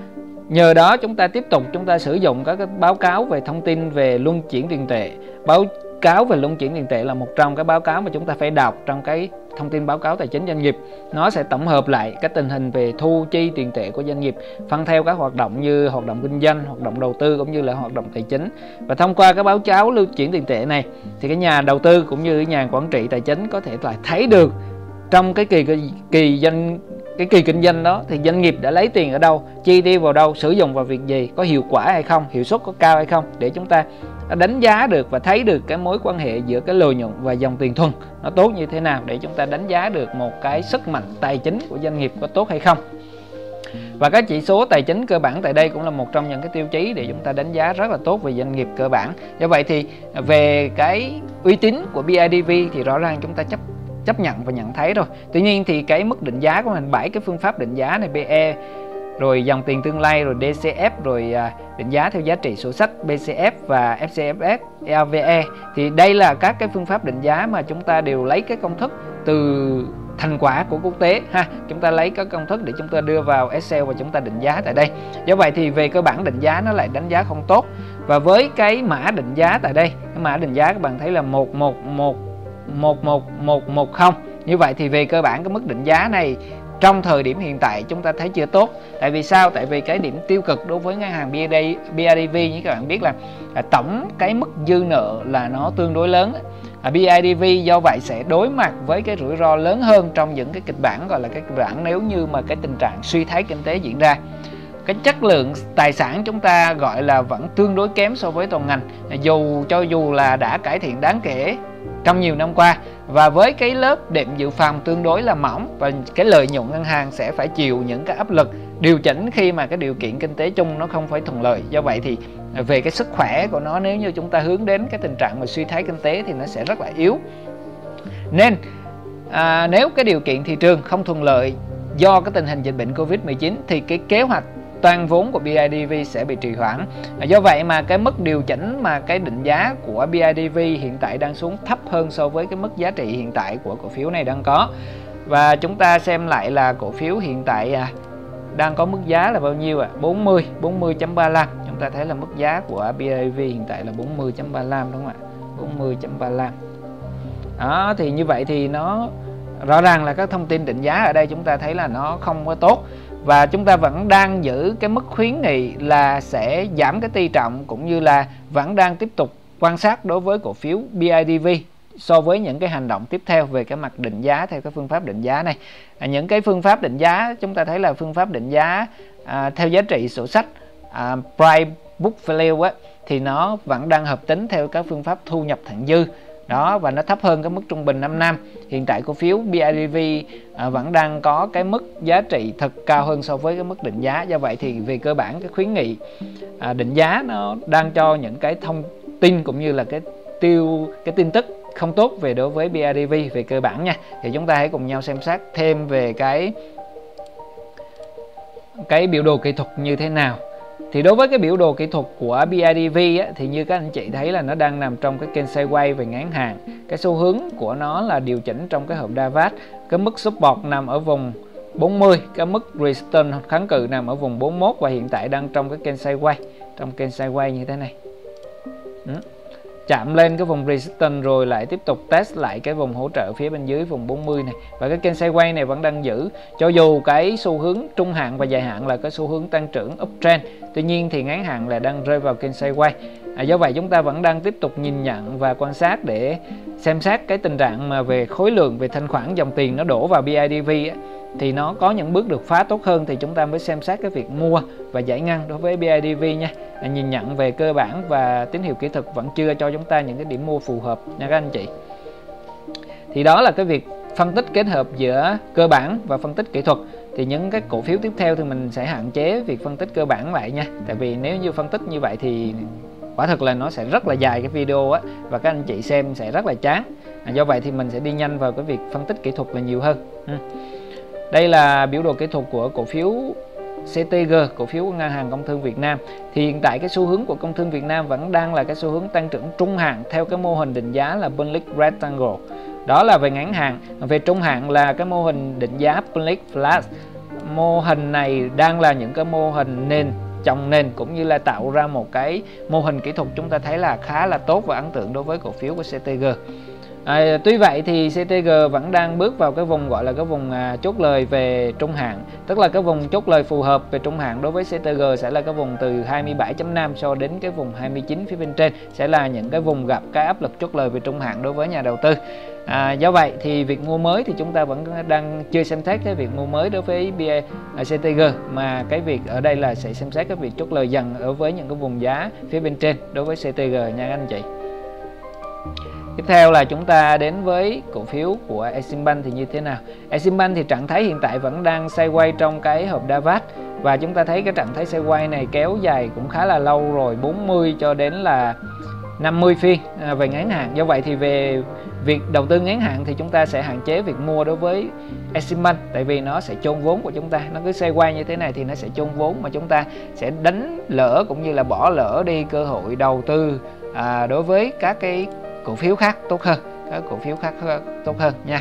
nhờ đó chúng ta tiếp tục chúng ta sử dụng các cái báo cáo về thông tin về luân chuyển tiền tệ. Báo cáo về luân chuyển tiền tệ là một trong cái báo cáo mà chúng ta phải đọc trong cái thông tin báo cáo tài chính doanh nghiệp. Nó sẽ tổng hợp lại các tình hình về thu chi tiền tệ của doanh nghiệp, phân theo các hoạt động như hoạt động kinh doanh, hoạt động đầu tư cũng như là hoạt động tài chính. Và thông qua cái báo cáo luân chuyển tiền tệ này thì cái nhà đầu tư cũng như nhà quản trị tài chính có thể là thấy được trong cái kỳ kinh doanh đó thì doanh nghiệp đã lấy tiền ở đâu, chi tiêu vào đâu, sử dụng vào việc gì, có hiệu quả hay không, hiệu suất có cao hay không, để chúng ta đánh giá được và thấy được cái mối quan hệ giữa cái lợi nhuận và dòng tiền thuần nó tốt như thế nào, để chúng ta đánh giá được một cái sức mạnh tài chính của doanh nghiệp có tốt hay không. Và các chỉ số tài chính cơ bản tại đây cũng là một trong những cái tiêu chí để chúng ta đánh giá rất là tốt về doanh nghiệp cơ bản. Do vậy thì về cái uy tín của BIDV thì rõ ràng chúng ta chấp nhận và nhận thấy rồi. Tuy nhiên thì cái mức định giá của mình 7 cái phương pháp định giá này, PE, rồi dòng tiền tương lai, rồi DCF, rồi định giá theo giá trị sổ sách, BCF và FCFS, ERVE, thì đây là các cái phương pháp định giá mà chúng ta đều lấy cái công thức từ thành quả của quốc tế ha. Chúng ta lấy các công thức để chúng ta đưa vào Excel và chúng ta định giá tại đây. Do vậy thì về cơ bản định giá nó lại đánh giá không tốt. Và với cái mã định giá tại đây, cái mã định giá các bạn thấy là 11110. Như vậy thì về cơ bản cái mức định giá này trong thời điểm hiện tại chúng ta thấy chưa tốt. Tại vì sao? Tại vì cái điểm tiêu cực đối với ngân hàng BIDV như các bạn biết là tổng cái mức dư nợ là nó tương đối lớn. BIDV do vậy sẽ đối mặt với cái rủi ro lớn hơn trong những cái kịch bản, gọi là cái kịch bản nếu như mà cái tình trạng suy thoái kinh tế diễn ra. Cái chất lượng tài sản chúng ta gọi là vẫn tương đối kém so với toàn ngành, cho dù là đã cải thiện đáng kể trong nhiều năm qua, và với cái lớp đệm dự phòng tương đối là mỏng, và cái lợi nhuận ngân hàng sẽ phải chịu những cái áp lực điều chỉnh khi mà cái điều kiện kinh tế chung nó không phải thuận lợi. Do vậy thì về cái sức khỏe của nó, nếu như chúng ta hướng đến cái tình trạng mà suy thoái kinh tế thì nó sẽ rất là yếu. Nên nếu cái điều kiện thị trường không thuận lợi do cái tình hình dịch bệnh Covid-19 thì cái kế hoạch toàn vốn của BIDV sẽ bị trì hoãn. Do vậy mà cái mức điều chỉnh mà cái định giá của BIDV hiện tại đang xuống thấp hơn so với cái mức giá trị hiện tại của cổ phiếu này đang có. Và chúng ta xem lại là cổ phiếu hiện tại đang có mức giá là bao nhiêu ạ? 40.35. Chúng ta thấy là mức giá của BIDV hiện tại là 40.35 đúng không ạ? 40.35. Đó, thì như vậy thì nó rõ ràng là các thông tin định giá ở đây chúng ta thấy là nó không có tốt. Và chúng ta vẫn đang giữ cái mức khuyến nghị là sẽ giảm cái tỷ trọng, cũng như là vẫn đang tiếp tục quan sát đối với cổ phiếu BIDV so với những cái hành động tiếp theo về cái mặt định giá theo cái phương pháp định giá này. Những cái phương pháp định giá chúng ta thấy là phương pháp định giá theo giá trị sổ sách, price book value thì nó vẫn đang hợp tính theo các phương pháp thu nhập thặng dư đó, và nó thấp hơn cái mức trung bình 5 năm. Hiện tại cổ phiếu BIDV vẫn đang có cái mức giá trị thực cao hơn so với cái mức định giá. Do vậy thì về cơ bản cái khuyến nghị định giá nó đang cho những cái thông tin cũng như là cái tin tức không tốt về đối với BIDV về cơ bản nha. Thì chúng ta hãy cùng nhau xem xét thêm về cái biểu đồ kỹ thuật như thế nào. Thì đối với cái biểu đồ kỹ thuật của BIDV thì như các anh chị thấy là nó đang nằm trong cái kênh sideways về ngắn hạn. Cái xu hướng của nó là điều chỉnh trong cái hộp Davat. Cái mức support nằm ở vùng 40, cái mức resistance kháng cự nằm ở vùng 41, và hiện tại đang trong cái kênh sideways, trong kênh sideways như thế này. Chạm lên cái vùng resistance rồi lại tiếp tục test lại cái vùng hỗ trợ phía bên dưới vùng 40 này, và cái kênh sideways này vẫn đang giữ, cho dù cái xu hướng trung hạn và dài hạn là cái xu hướng tăng trưởng uptrend, tuy nhiên thì ngắn hạn là đang rơi vào kênh sideways. Do vậy chúng ta vẫn đang tiếp tục nhìn nhận và quan sát để xem xét cái tình trạng mà về khối lượng, về thanh khoản dòng tiền nó đổ vào BIDV thì nó có những bước đột phá tốt hơn thì chúng ta mới xem xét cái việc mua và giải ngân đối với BIDV nha. Nhìn nhận về cơ bản và tín hiệu kỹ thuật vẫn chưa cho chúng ta những cái điểm mua phù hợp nha các anh chị. Thì đó là cái việc phân tích kết hợp giữa cơ bản và phân tích kỹ thuật. Thì những cái cổ phiếu tiếp theo thì mình sẽ hạn chế việc phân tích cơ bản lại nha. Tại vì nếu như phân tích như vậy thì quả thực là nó sẽ rất là dài cái video và các anh chị xem sẽ rất là chán. Do vậy thì mình sẽ đi nhanh vào cái việc phân tích kỹ thuật là nhiều hơn. Đây là biểu đồ kỹ thuật của cổ phiếu CTG, cổ phiếu của Ngân hàng Công thương Việt Nam. Thì hiện tại cái xu hướng của Công thương Việt Nam vẫn đang là cái xu hướng tăng trưởng trung hạn theo cái mô hình định giá là Bullish Rectangle. Đó là về ngắn hạn. Về trung hạn là cái mô hình định giá Bullish Flash. Mô hình này đang là những cái mô hình nền chồng nền cũng như là tạo ra một cái mô hình kỹ thuật chúng ta thấy là khá là tốt và ấn tượng đối với cổ phiếu của CTG. Tuy vậy thì CTG vẫn đang bước vào cái vùng gọi là cái vùng chốt lời về trung hạn, tức là cái vùng chốt lời phù hợp về trung hạn đối với CTG sẽ là cái vùng từ 27.5 cho đến cái vùng 29 phía bên trên sẽ là những cái vùng gặp cái áp lực chốt lời về trung hạn đối với nhà đầu tư. Do vậy thì việc mua mới thì chúng ta vẫn đang chưa xem xét cái việc mua mới đối với CTG, mà cái việc ở đây là sẽ xem xét cái việc chốt lời dần ở với những cái vùng giá phía bên trên đối với CTG nha anh chị. Tiếp theo là chúng ta đến với cổ phiếu của Eximbank thì như thế nào. Eximbank thì trạng thái hiện tại vẫn đang xoay quay trong cái hộp Davat, và chúng ta thấy cái trạng thái xoay quay này kéo dài cũng khá là lâu rồi, 40 cho đến là 50 phiên về ngắn hạn. Do vậy thì về việc đầu tư ngắn hạn thì chúng ta sẽ hạn chế việc mua đối với Eximbank, tại vì nó sẽ chôn vốn của chúng ta, nó cứ xoay quay như thế này thì nó sẽ chôn vốn, mà chúng ta sẽ đánh lỡ cũng như là bỏ lỡ đi cơ hội đầu tư đối với các cái cổ phiếu khác tốt hơn, các cổ phiếu khác tốt hơn nha.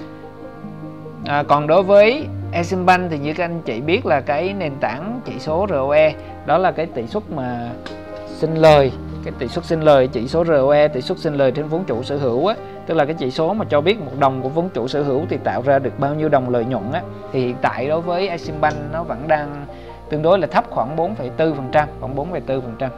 Còn đối với Eximbank thì như các anh chị biết là cái nền tảng chỉ số ROE đó là cái tỷ suất mà sinh lời, cái tỷ suất sinh lời, chỉ số ROE, tỷ suất sinh lời trên vốn chủ sở hữu á, tức là cái chỉ số mà cho biết 1 đồng của vốn chủ sở hữu thì tạo ra được bao nhiêu đồng lợi nhuận á, thì hiện tại đối với Eximbank nó vẫn đang tương đối là thấp, khoảng 4,4%, khoảng 4,4%.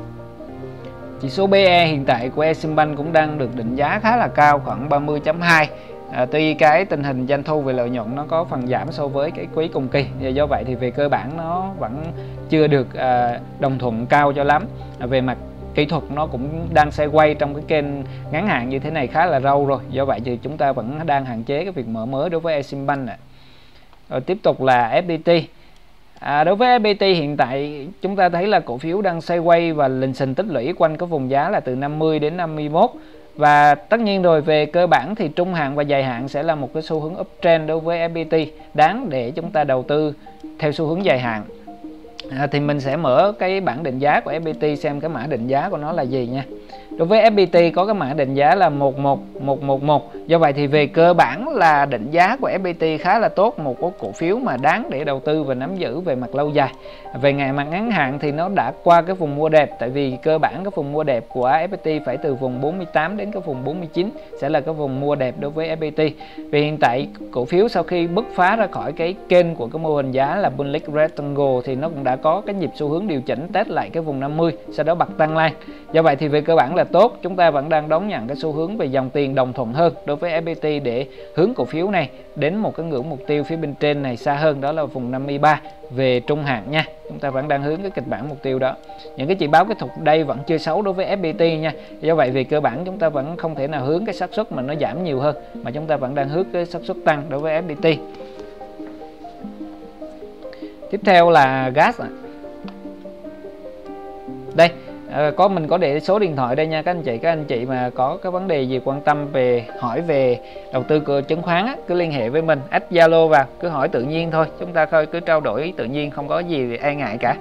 Chỉ số PE hiện tại của Eximbank cũng đang được định giá khá là cao, khoảng 30.2. Tuy cái tình hình doanh thu về lợi nhuận nó có phần giảm so với cái quý cùng kỳ, do vậy thì về cơ bản nó vẫn chưa được đồng thuận cao cho lắm. Về mặt kỹ thuật nó cũng đang xoay quay trong cái kênh ngắn hạn như thế này khá là lâu rồi, do vậy thì chúng ta vẫn đang hạn chế cái việc mở mới đối với Eximbank này. Rồi tiếp tục là FPT. Đối với FPT hiện tại chúng ta thấy là cổ phiếu đang xoay quay và lình xình tích lũy quanh cái vùng giá là từ 50 đến 51, và tất nhiên rồi về cơ bản thì trung hạn và dài hạn sẽ là một cái xu hướng uptrend đối với FPT, đáng để chúng ta đầu tư theo xu hướng dài hạn. Thì mình sẽ mở cái bảng định giá của FPT xem cái mã định giá của nó là gì nha. Đối với FPT có cái mã định giá là 11111, do vậy thì về cơ bản là định giá của FPT khá là tốt, một cái cổ phiếu mà đáng để đầu tư và nắm giữ về mặt lâu dài. Về ngày mặt ngắn hạn thì nó đã qua cái vùng mua đẹp, tại vì cơ bản cái vùng mua đẹp của FPT phải từ vùng 48 đến cái vùng 49 sẽ là cái vùng mua đẹp đối với FPT. Vì hiện tại cổ phiếu sau khi bứt phá ra khỏi cái kênh của cái mô hình giá là Bullish Rectangle thì nó cũng đã có cái nhịp xu hướng điều chỉnh test lại cái vùng 50, sau đó bật tăng lên. Do vậy thì về cơ bản là tốt, chúng ta vẫn đang đón nhận cái xu hướng về dòng tiền đồng thuận hơn đối với FPT để hướng cổ phiếu này đến một cái ngưỡng mục tiêu phía bên trên này xa hơn, đó là vùng 53 về trung hạn nha. Chúng ta vẫn đang hướng cái kịch bản mục tiêu đó. Những cái chỉ báo kỹ thuật đây vẫn chưa xấu đối với FPT nha. Do vậy về cơ bản chúng ta vẫn không thể nào hướng cái xác suất mà nó giảm nhiều hơn, mà chúng ta vẫn đang hướng cái xác suất tăng đối với FPT. Tiếp theo là gas. Đây, mình có để số điện thoại đây nha các anh chị mà có cái vấn đề gì quan tâm về hỏi về đầu tư của chứng khoán á, cứ liên hệ với mình, add Zalo vào, cứ hỏi tự nhiên thôi, chúng ta cứ trao đổi tự nhiên, không có gì e ngại cả.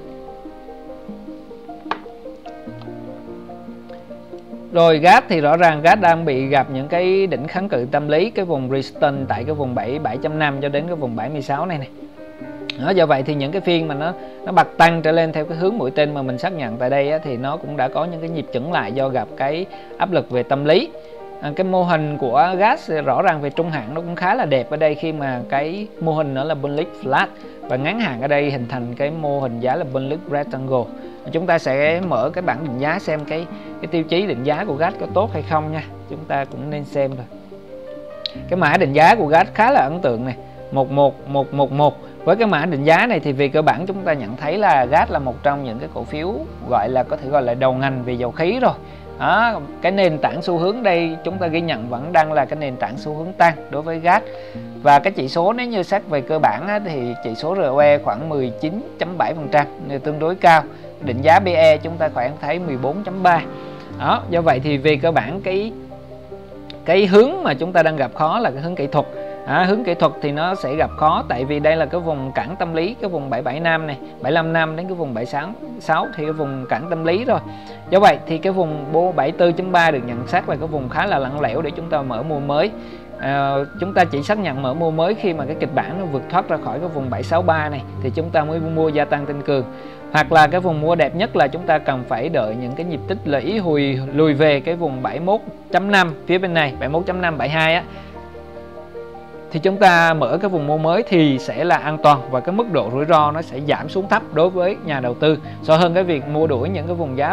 Rồi gas thì rõ ràng gas đang bị gặp những cái đỉnh kháng cự tâm lý, cái vùng resistance tại cái vùng 77.5 cho đến cái vùng 76 này. Đó, do vậy thì những cái phiên mà nó bật tăng trở lên theo cái hướng mũi tên mà mình xác nhận tại đây á, thì nó cũng đã có những cái nhịp chững lại do gặp cái áp lực về tâm lý. Cái mô hình của gas rõ ràng về trung hạn nó cũng khá là đẹp ở đây, khi mà cái mô hình nó là bullish flat và ngắn hạn ở đây hình thành cái mô hình giá là bullish rectangle. Chúng ta sẽ mở cái bảng định giá xem cái tiêu chí định giá của gas có tốt hay không nha, chúng ta cũng nên xem rồi. Cái mã định giá của gas khá là ấn tượng này, 11111. Với cái mã định giá này thì về cơ bản chúng ta nhận thấy là gas là một trong những cái cổ phiếu có thể gọi là đầu ngành về dầu khí rồi. Đó, cái nền tảng xu hướng đây chúng ta ghi nhận vẫn đang là cái nền tảng xu hướng tăng đối với gas. Và cái chỉ số nếu như xét về cơ bản á, thì chỉ số ROE khoảng 19.7%, tương đối cao. Định giá PE chúng ta khoảng thấy 14.3. Đó, do vậy thì về cơ bản cái hướng mà chúng ta đang gặp khó là cái hướng kỹ thuật. Hướng kỹ thuật thì nó sẽ gặp khó, tại vì đây là cái vùng cản tâm lý, cái vùng 775 này, 75 đến cái vùng 76 thì cái vùng cản tâm lý rồi. Do vậy thì cái vùng 74.3 được nhận xét là cái vùng khá là lỏng lẻo để chúng ta mở mua mới. chúng ta chỉ xác nhận mở mua mới khi mà cái kịch bản nó vượt thoát ra khỏi cái vùng 763 này thì chúng ta mới mua gia tăng tinh cường. Hoặc là cái vùng mua đẹp nhất là chúng ta cần phải đợi những cái nhịp tích lũy lùi về cái vùng 71.5 phía bên này, 71.5 72 á, thì chúng ta mở cái vùng mua mới thì sẽ là an toàn và cái mức độ rủi ro nó sẽ giảm xuống thấp đối với nhà đầu tư so hơn cái việc mua đuổi những cái vùng giá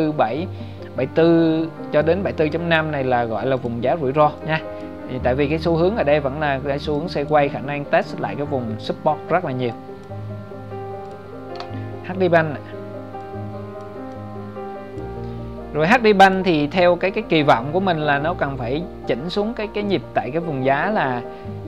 74 cho đến 74.5 này là gọi là vùng giá rủi ro nha. Thì tại vì cái xu hướng ở đây vẫn là cái xu hướng sideways, khả năng test lại cái vùng support rất là nhiều. HD Bank. Rồi HD Bank thì theo cái kỳ vọng của mình là nó cần phải chỉnh xuống cái nhịp tại cái vùng giá là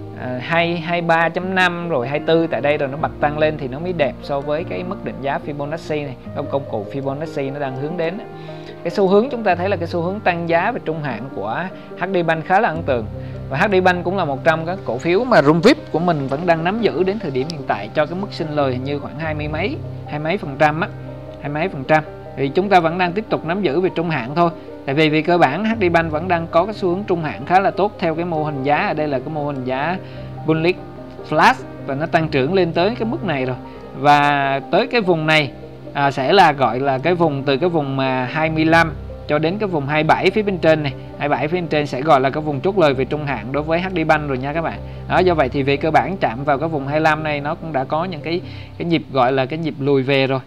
23.5 rồi 24 tại đây rồi nó bật tăng lên thì nó mới đẹp so với cái mức định giá Fibonacci này, công cụ Fibonacci nó đang hướng đến. Cái xu hướng chúng ta thấy là cái xu hướng tăng giá về trung hạn của HD Bank khá là ấn tượng. Và HD Bank cũng là một trong các cổ phiếu mà room VIP của mình vẫn đang nắm giữ đến thời điểm hiện tại, cho cái mức sinh lời hình như khoảng 20 mấy phần trăm. Thì chúng ta vẫn đang tiếp tục nắm giữ về trung hạn thôi. Tại vì về cơ bản HD Bank vẫn đang có cái xu hướng trung hạn khá là tốt theo cái mô hình giá ở đây là cái mô hình giá bullish flash và nó tăng trưởng lên tới cái mức này rồi. Và tới cái vùng này sẽ là gọi là cái vùng từ cái vùng 25 cho đến cái vùng 27 phía bên trên này, 27 phía bên trên sẽ gọi là cái vùng chốt lời về trung hạn đối với HD Bank rồi nha các bạn. Đó, do vậy thì về cơ bản chạm vào cái vùng 25 này nó cũng đã có những cái nhịp gọi là cái nhịp lùi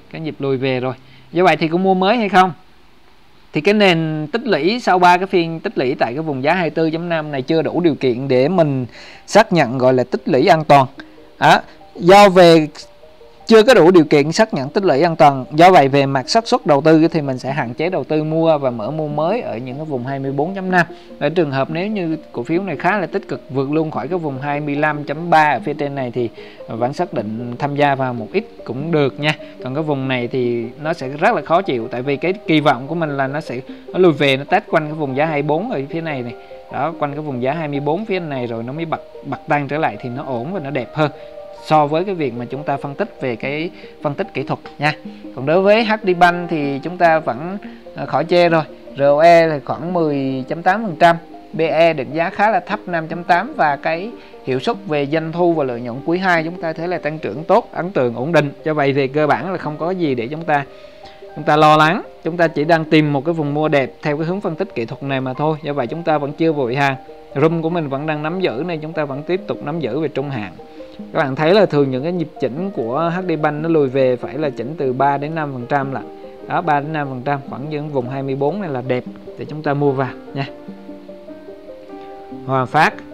về rồi, Do vậy thì có mua mới hay không? Thì cái nền tích lũy sau 3 cái phiên tích lũy tại cái vùng giá 24.5 này chưa đủ điều kiện để mình xác nhận gọi là tích lũy an toàn. Do về chưa có đủ điều kiện xác nhận tích lũy an toàn, do vậy về mặt xác suất đầu tư thì mình sẽ hạn chế đầu tư mua và mở mua mới ở những cái vùng 24.5. Ở trường hợp nếu như cổ phiếu này khá là tích cực vượt luôn khỏi cái vùng 25.3 ở phía trên này thì vẫn xác định tham gia vào một ít cũng được nha. Còn cái vùng này thì nó sẽ rất là khó chịu, tại vì cái kỳ vọng của mình là nó lùi về, nó test quanh cái vùng giá 24 ở phía này này. Đó, quanh cái vùng giá 24 phía này rồi nó mới bật tăng trở lại thì nó ổn và nó đẹp hơn so với cái việc mà chúng ta phân tích về cái phân tích kỹ thuật nha. Còn đối với HD Bank thì chúng ta vẫn khỏi chê rồi. ROE là khoảng 10.8%, PE định giá khá là thấp 5.8 và cái hiệu suất về doanh thu và lợi nhuận quý 2 chúng ta thấy là tăng trưởng tốt, ấn tượng, ổn định. Do vậy về cơ bản là không có gì để chúng ta lo lắng. Chúng ta chỉ đang tìm một cái vùng mua đẹp theo cái hướng phân tích kỹ thuật này mà thôi. Do vậy chúng ta vẫn chưa vội hàng. Room của mình vẫn đang nắm giữ nên chúng ta vẫn tiếp tục nắm giữ về trung hạn. Các bạn thấy là thường những cái nhịp chỉnh của HD Bank nó lùi về phải là chỉnh từ 3 đến 5% là. Đó, 3 đến 5%, khoảng những vùng 24 này là đẹp để chúng ta mua vào nha. Hòa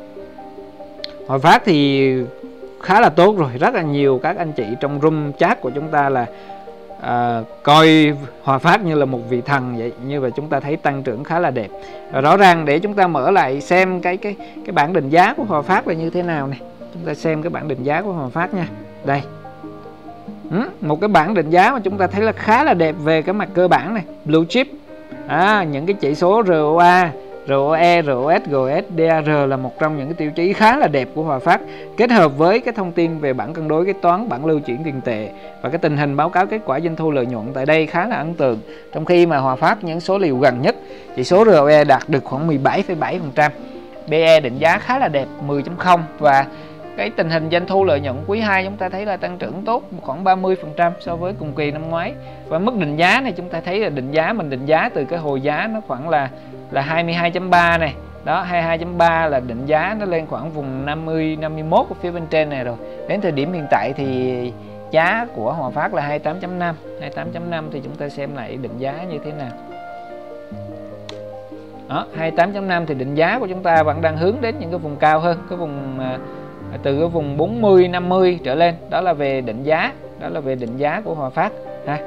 Phát thì khá là tốt rồi, rất là nhiều các anh chị trong room chat của chúng ta là coi Hòa Phát như là một vị thần vậy, như vậy chúng ta thấy tăng trưởng khá là đẹp. Và rõ ràng để chúng ta mở lại xem cái bảng định giá của Hòa Phát là như thế nào này. Chúng ta xem cái bảng định giá của Hòa Phát nha. Đây. Một cái bảng định giá mà chúng ta thấy là khá là đẹp về cái mặt cơ bản này, blue chip. Những cái chỉ số ROA, ROE, ROS, GOS, DAR là một trong những cái tiêu chí khá là đẹp của Hòa Phát, kết hợp với cái thông tin về bảng cân đối kế toán, bảng lưu chuyển tiền tệ và cái tình hình báo cáo kết quả doanh thu lợi nhuận tại đây khá là ấn tượng. Trong khi mà Hòa Phát những số liệu gần nhất, chỉ số ROE đạt được khoảng 17,7%, PE định giá khá là đẹp 10.0 và cái tình hình doanh thu lợi nhuận quý 2 chúng ta thấy là tăng trưởng tốt khoảng 30% so với cùng kỳ năm ngoái. Và mức định giá này chúng ta thấy là mình định giá từ cái hồi giá nó khoảng là 22.3 này. Đó, 22.3 là định giá nó lên khoảng vùng 50 51 ở phía bên trên này rồi. Đến thời điểm hiện tại thì giá của Hòa Phát là 28.5. 28.5 thì chúng ta xem lại định giá như thế nào. Đó, 28.5 thì định giá của chúng ta vẫn đang hướng đến những cái vùng cao hơn, cái vùng từ cái vùng 40 50 trở lên. Đó là về định giá, của Hòa Phát ha.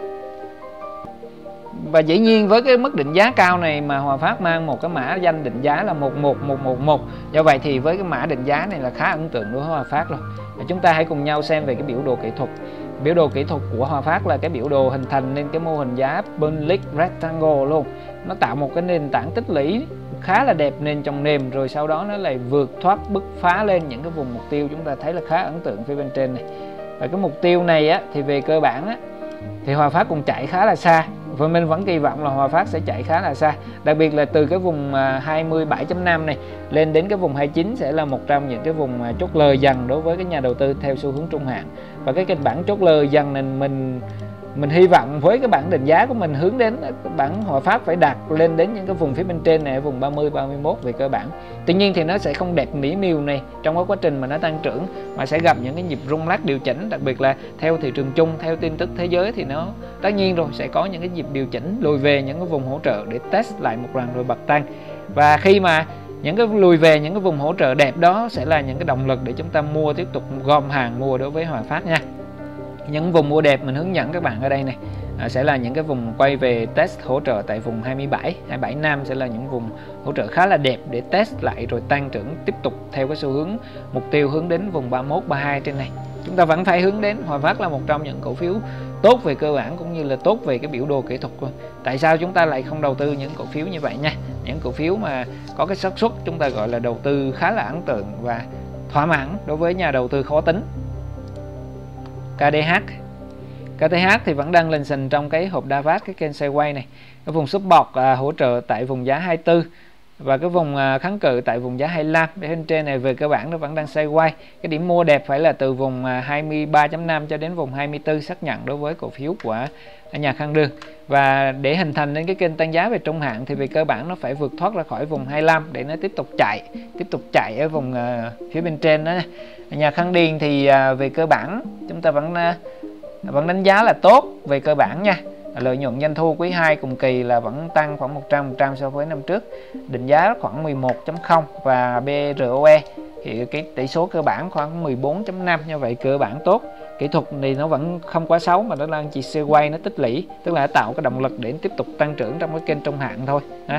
Và dĩ nhiên với cái mức định giá cao này mà Hòa Phát mang một cái mã danh định giá là 11111. Do vậy thì với cái mã định giá này là khá ấn tượng đối với Hòa Phát rồi. Và chúng ta hãy cùng nhau xem về cái biểu đồ kỹ thuật. Biểu đồ kỹ thuật của Hòa Phát là cái biểu đồ hình thành nên cái mô hình giá bullish rectangle luôn. Nó tạo một cái nền tảng tích lũy khá là đẹp nên trong nền, rồi sau đó nó lại vượt thoát bứt phá lên những cái vùng mục tiêu chúng ta thấy là khá ấn tượng phía bên trên này. Và cái mục tiêu này á thì về cơ bản á thì Hòa Phát cũng chạy khá là xa. và mình vẫn kỳ vọng là Hòa Phát sẽ chạy khá là xa, đặc biệt là từ cái vùng 27.5 này lên đến cái vùng 29 sẽ là một trong những cái vùng chốt lời dần đối với cái nhà đầu tư theo xu hướng trung hạn. Và cái kịch bản chốt lời dần này mình hy vọng với cái bảng định giá của mình hướng đến bảng Hòa Phát phải đạt lên đến những cái vùng phía bên trên này, vùng 30 31 về cơ bản. Tuy nhiên thì nó sẽ không đẹp mỹ miều này trong cái quá trình mà nó tăng trưởng, mà sẽ gặp những cái nhịp rung lắc điều chỉnh, đặc biệt là theo thị trường chung, theo tin tức thế giới thì nó tất nhiên rồi sẽ có những cái nhịp điều chỉnh lùi về những cái vùng hỗ trợ để test lại một lần rồi bật tăng. Và khi mà những cái lùi về những cái vùng hỗ trợ đẹp đó sẽ là những cái động lực để chúng ta mua, tiếp tục gom hàng mua đối với Hòa Phát nha. Những vùng mua đẹp mình hướng dẫn các bạn ở đây này sẽ là những cái vùng quay về test hỗ trợ tại vùng 27 Nam sẽ là những vùng hỗ trợ khá là đẹp để test lại rồi tăng trưởng tiếp tục theo cái xu hướng mục tiêu hướng đến vùng 31 32 trên này. Chúng ta vẫn phải hướng đến. Hòa Phát là một trong những cổ phiếu tốt về cơ bản cũng như là tốt về cái biểu đồ kỹ thuật. Tại sao chúng ta lại không đầu tư những cổ phiếu như vậy nha? Những cổ phiếu mà có cái xác suất chúng ta gọi là đầu tư khá là ấn tượng và thỏa mãn đối với nhà đầu tư khó tính. KTH thì vẫn đang lình xình trong cái hộp đa phát, cái kênh sideways này. Cái vùng support hỗ trợ tại vùng giá 24 và cái vùng kháng cự tại vùng giá 25. Bên trên này về cơ bản nó vẫn đang sideways. Cái điểm mua đẹp phải là từ vùng 23.5 cho đến vùng 24 xác nhận đối với cổ phiếu của nhà Khang Đường. Và để hình thành nên cái kênh tăng giá về trung hạn thì về cơ bản nó phải vượt thoát ra khỏi vùng 25 để nó tiếp tục chạy ở vùng phía bên trên đó. Nhà Khang Điền thì về cơ bản chúng ta vẫn đánh giá là tốt về cơ bản nha. Lợi nhuận doanh thu quý 2 cùng kỳ là vẫn tăng khoảng 100% so với năm trước, định giá khoảng 11.0 và BROE thì cái tỷ số cơ bản khoảng 14.5, như vậy cơ bản tốt. Kỹ thuật thì nó vẫn không quá xấu mà nó đang chỉ sideways, nó tích lũy, tức là tạo cái động lực để tiếp tục tăng trưởng trong cái kênh trung hạn thôi.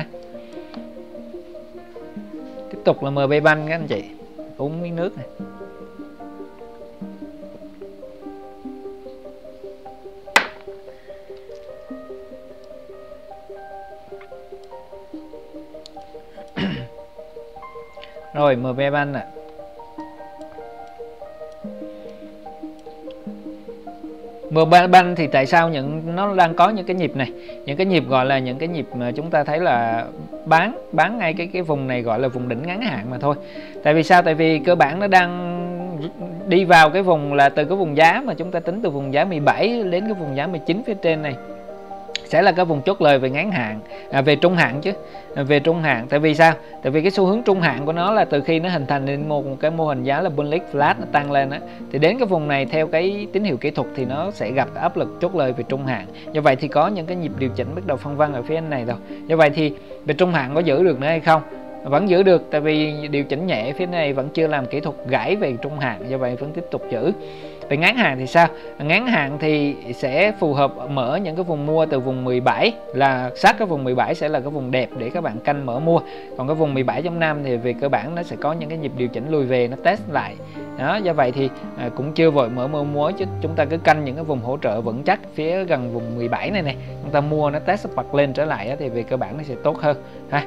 Tiếp tục là MB Bank các anh chị, uống miếng nước này. Rồi MB Bank ạ. MB Bank thì tại sao nó đang có những cái nhịp này, những cái nhịp gọi là những cái nhịp mà chúng ta thấy là bán ngay cái vùng này gọi là vùng đỉnh ngắn hạn mà thôi. Tại vì sao? Tại vì cơ bản nó đang đi vào cái vùng là từ cái vùng giá mà chúng ta tính từ vùng giá 17 đến cái vùng giá 19 phía trên này sẽ là cái vùng chốt lời về ngắn hạn, về trung hạn chứ, về trung hạn. Tại vì sao? Tại vì cái xu hướng trung hạn của nó là từ khi nó hình thành nên một cái mô hình giá là bullish flat, nó tăng lên á, thì đến cái vùng này theo cái tín hiệu kỹ thuật thì nó sẽ gặp áp lực chốt lời về trung hạn. Do vậy thì có những cái nhịp điều chỉnh bắt đầu phân vân ở phía này rồi. Do vậy thì về trung hạn có giữ được nữa hay không? Vẫn giữ được, tại vì điều chỉnh nhẹ phía này vẫn chưa làm kỹ thuật gãy về trung hạn, do vậy vẫn tiếp tục giữ. Về ngắn hạn thì sao? Ngắn hạn thì sẽ phù hợp mở những cái vùng mua từ vùng 17, là sát cái vùng 17 sẽ là cái vùng đẹp để các bạn canh mở mua. Còn cái vùng 17.5 thì về cơ bản nó sẽ có những cái nhịp điều chỉnh lùi về, nó test lại. Đó, do vậy thì cũng chưa vội mở mua chứ chúng ta cứ canh những cái vùng hỗ trợ vững chắc phía gần vùng 17 này chúng ta mua nó test bật lên trở lại thì về cơ bản nó sẽ tốt hơn ha.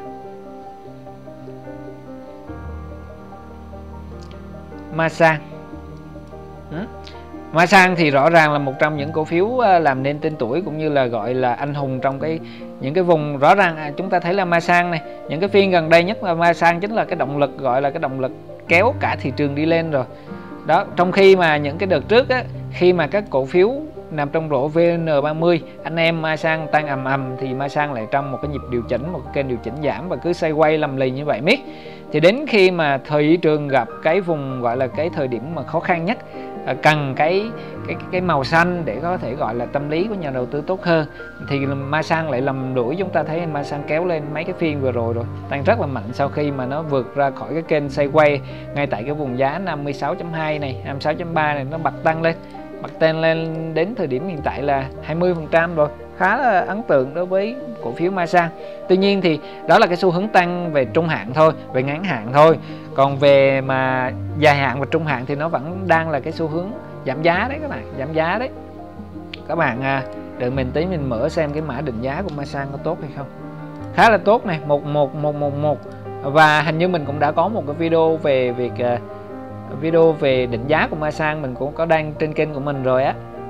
Masan thì rõ ràng là một trong những cổ phiếu làm nên tên tuổi cũng như là gọi là anh hùng trong những cái vùng. Rõ ràng chúng ta thấy là Masan này, những cái phiên gần đây nhất là Masan chính là cái động lực, gọi là cái động lực kéo cả thị trường đi lên rồi đó. Trong khi mà những cái đợt trước á, khi mà các cổ phiếu nằm trong rổ VN30 anh em Masan tăng ầm thì Masan lại trong một cái nhịp điều chỉnh, một cái kênh điều chỉnh giảm và cứ sideways lầm lì như vậy miết. Thì đến khi mà thị trường gặp cái vùng gọi là cái thời điểm mà khó khăn nhất, cần cái màu xanh để có thể gọi là tâm lý của nhà đầu tư tốt hơn, thì Masan lại lầm đuổi. Chúng ta thấy Masan kéo lên mấy cái phiên vừa rồi tăng rất là mạnh sau khi mà nó vượt ra khỏi cái kênh sideways ngay tại cái vùng giá 56.2 này, 26.3 này, nó bật tăng lên đến thời điểm hiện tại là 20% rồi, khá là ấn tượng đối với cổ phiếu Masan. Tuy nhiên thì đó là cái xu hướng tăng về trung hạn thôi, về ngắn hạn thôi. Còn về mà dài hạn và trung hạn thì nó vẫn đang là cái xu hướng giảm giá đấy các bạn, giảm giá đấy. Các bạn đợi mình tí mình mở xem cái mã định giá của Masan có tốt hay không. Khá là tốt này, 11111. Và hình như mình cũng đã có một cái video về việc video về định giá của Masan, mình cũng có đăng trên kênh của mình rồi á.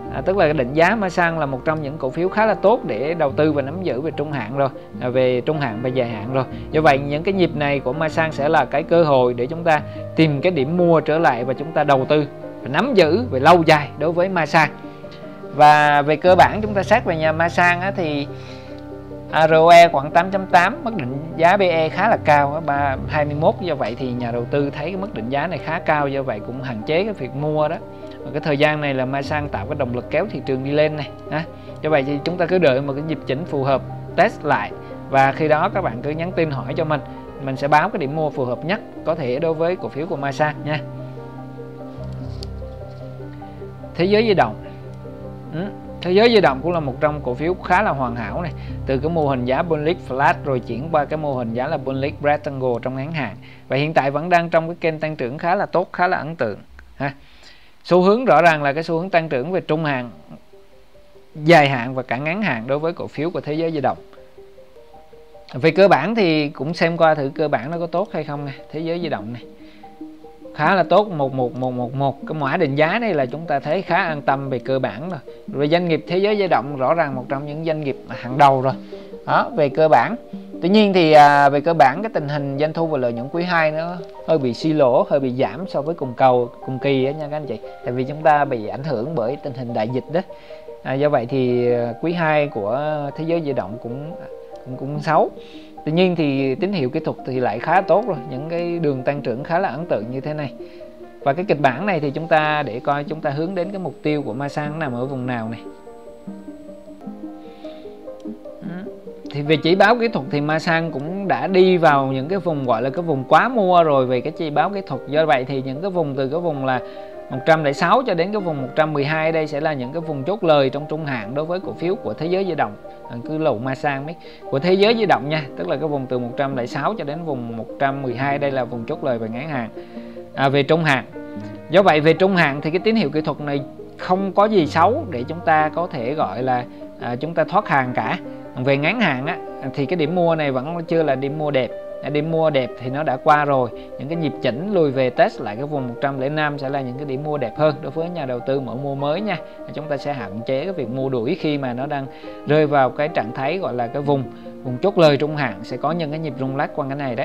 tức là cái định giá Masan là một trong những cổ phiếu khá là tốt để đầu tư và nắm giữ về trung hạn rồi, về trung hạn và dài hạn rồi. Do vậy những cái nhịp này của Masan sẽ là cái cơ hội để chúng ta tìm cái điểm mua trở lại và chúng ta đầu tư và nắm giữ về lâu dài đối với Masan. Và về cơ bản chúng ta xét về nhà Masan thì ROE khoảng 8.8, mức định giá PE khá là cao 21, do vậy thì nhà đầu tư thấy cái mức định giá này khá cao, do vậy cũng hạn chế cái việc mua đó. Và cái thời gian này là Masan tạo cái động lực kéo thị trường đi lên này. Do vậy thì chúng ta cứ đợi một cái nhịp chỉnh phù hợp test lại, và khi đó các bạn cứ nhắn tin hỏi cho mình sẽ báo cái điểm mua phù hợp nhất có thể đối với cổ phiếu của Masan nha. Thế giới di động. Thế giới di động cũng là một trong cổ phiếu khá là hoàn hảo này, từ cái mô hình giá bullish flat rồi chuyển qua cái mô hình giá là bullish rectangle trong ngắn hạn, và hiện tại vẫn đang trong cái kênh tăng trưởng khá là tốt, khá là ấn tượng ha. Xu hướng rõ ràng là cái xu hướng tăng trưởng về trung hạn, dài hạn và cả ngắn hạn đối với cổ phiếu của thế giới di động. Về cơ bản thì cũng xem qua thử cơ bản nó có tốt hay không nè. Thế giới di động này khá là tốt, 11111, cái mã định giá này là chúng ta thấy khá an tâm về cơ bản rồi. Về doanh nghiệp thế giới di động rõ ràng một trong những doanh nghiệp hàng đầu rồi đó về cơ bản. Tuy nhiên thì về cơ bản cái tình hình doanh thu và lợi nhuận quý 2 nó hơi bị suy lỗ, hơi bị giảm so với cùng kỳ đó nha các anh chị, tại vì chúng ta bị ảnh hưởng bởi tình hình đại dịch đó. Do vậy thì quý 2 của thế giới di động cũng xấu. Tuy nhiên thì tín hiệu kỹ thuật thì lại khá tốt rồi, những cái đường tăng trưởng khá là ấn tượng như thế này. Và cái kịch bản này thì chúng ta để coi chúng ta hướng đến cái mục tiêu của Masan nằm ở vùng nào này. Thì về chỉ báo kỹ thuật thì Masan cũng đã đi vào những cái vùng gọi là cái vùng quá mua rồi về cái chỉ báo kỹ thuật. Do vậy thì những cái vùng từ cái vùng là 106 cho đến cái vùng 112 đây sẽ là những cái vùng chốt lời trong trung hạn đối với cổ phiếu của thế giới di động. Cứ lầu Masan biết của thế giới di động nha, tức là cái vùng từ 106 cho đến vùng 112 đây là vùng chốt lời về ngắn hạn, về trung hạn. Do vậy về trung hạn thì cái tín hiệu kỹ thuật này không có gì xấu để chúng ta có thể gọi là chúng ta thoát hàng cả. Về ngắn hạn thì cái điểm mua này vẫn chưa là điểm mua đẹp. Điểm mua đẹp thì nó đã qua rồi. Những cái nhịp chỉnh lùi về test lại cái vùng 105 sẽ là những cái điểm mua đẹp hơn đối với nhà đầu tư mở mua mới nha. Chúng ta sẽ hạn chế cái việc mua đuổi khi mà nó đang rơi vào cái trạng thái gọi là cái vùng chốt lời trung hạn, sẽ có những cái nhịp rung lắc qua cái này đấy.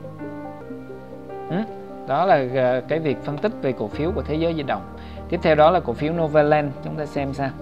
Đó là cái việc phân tích về cổ phiếu của thế giới di động. Tiếp theo đó là cổ phiếu Novaland, chúng ta xem sao.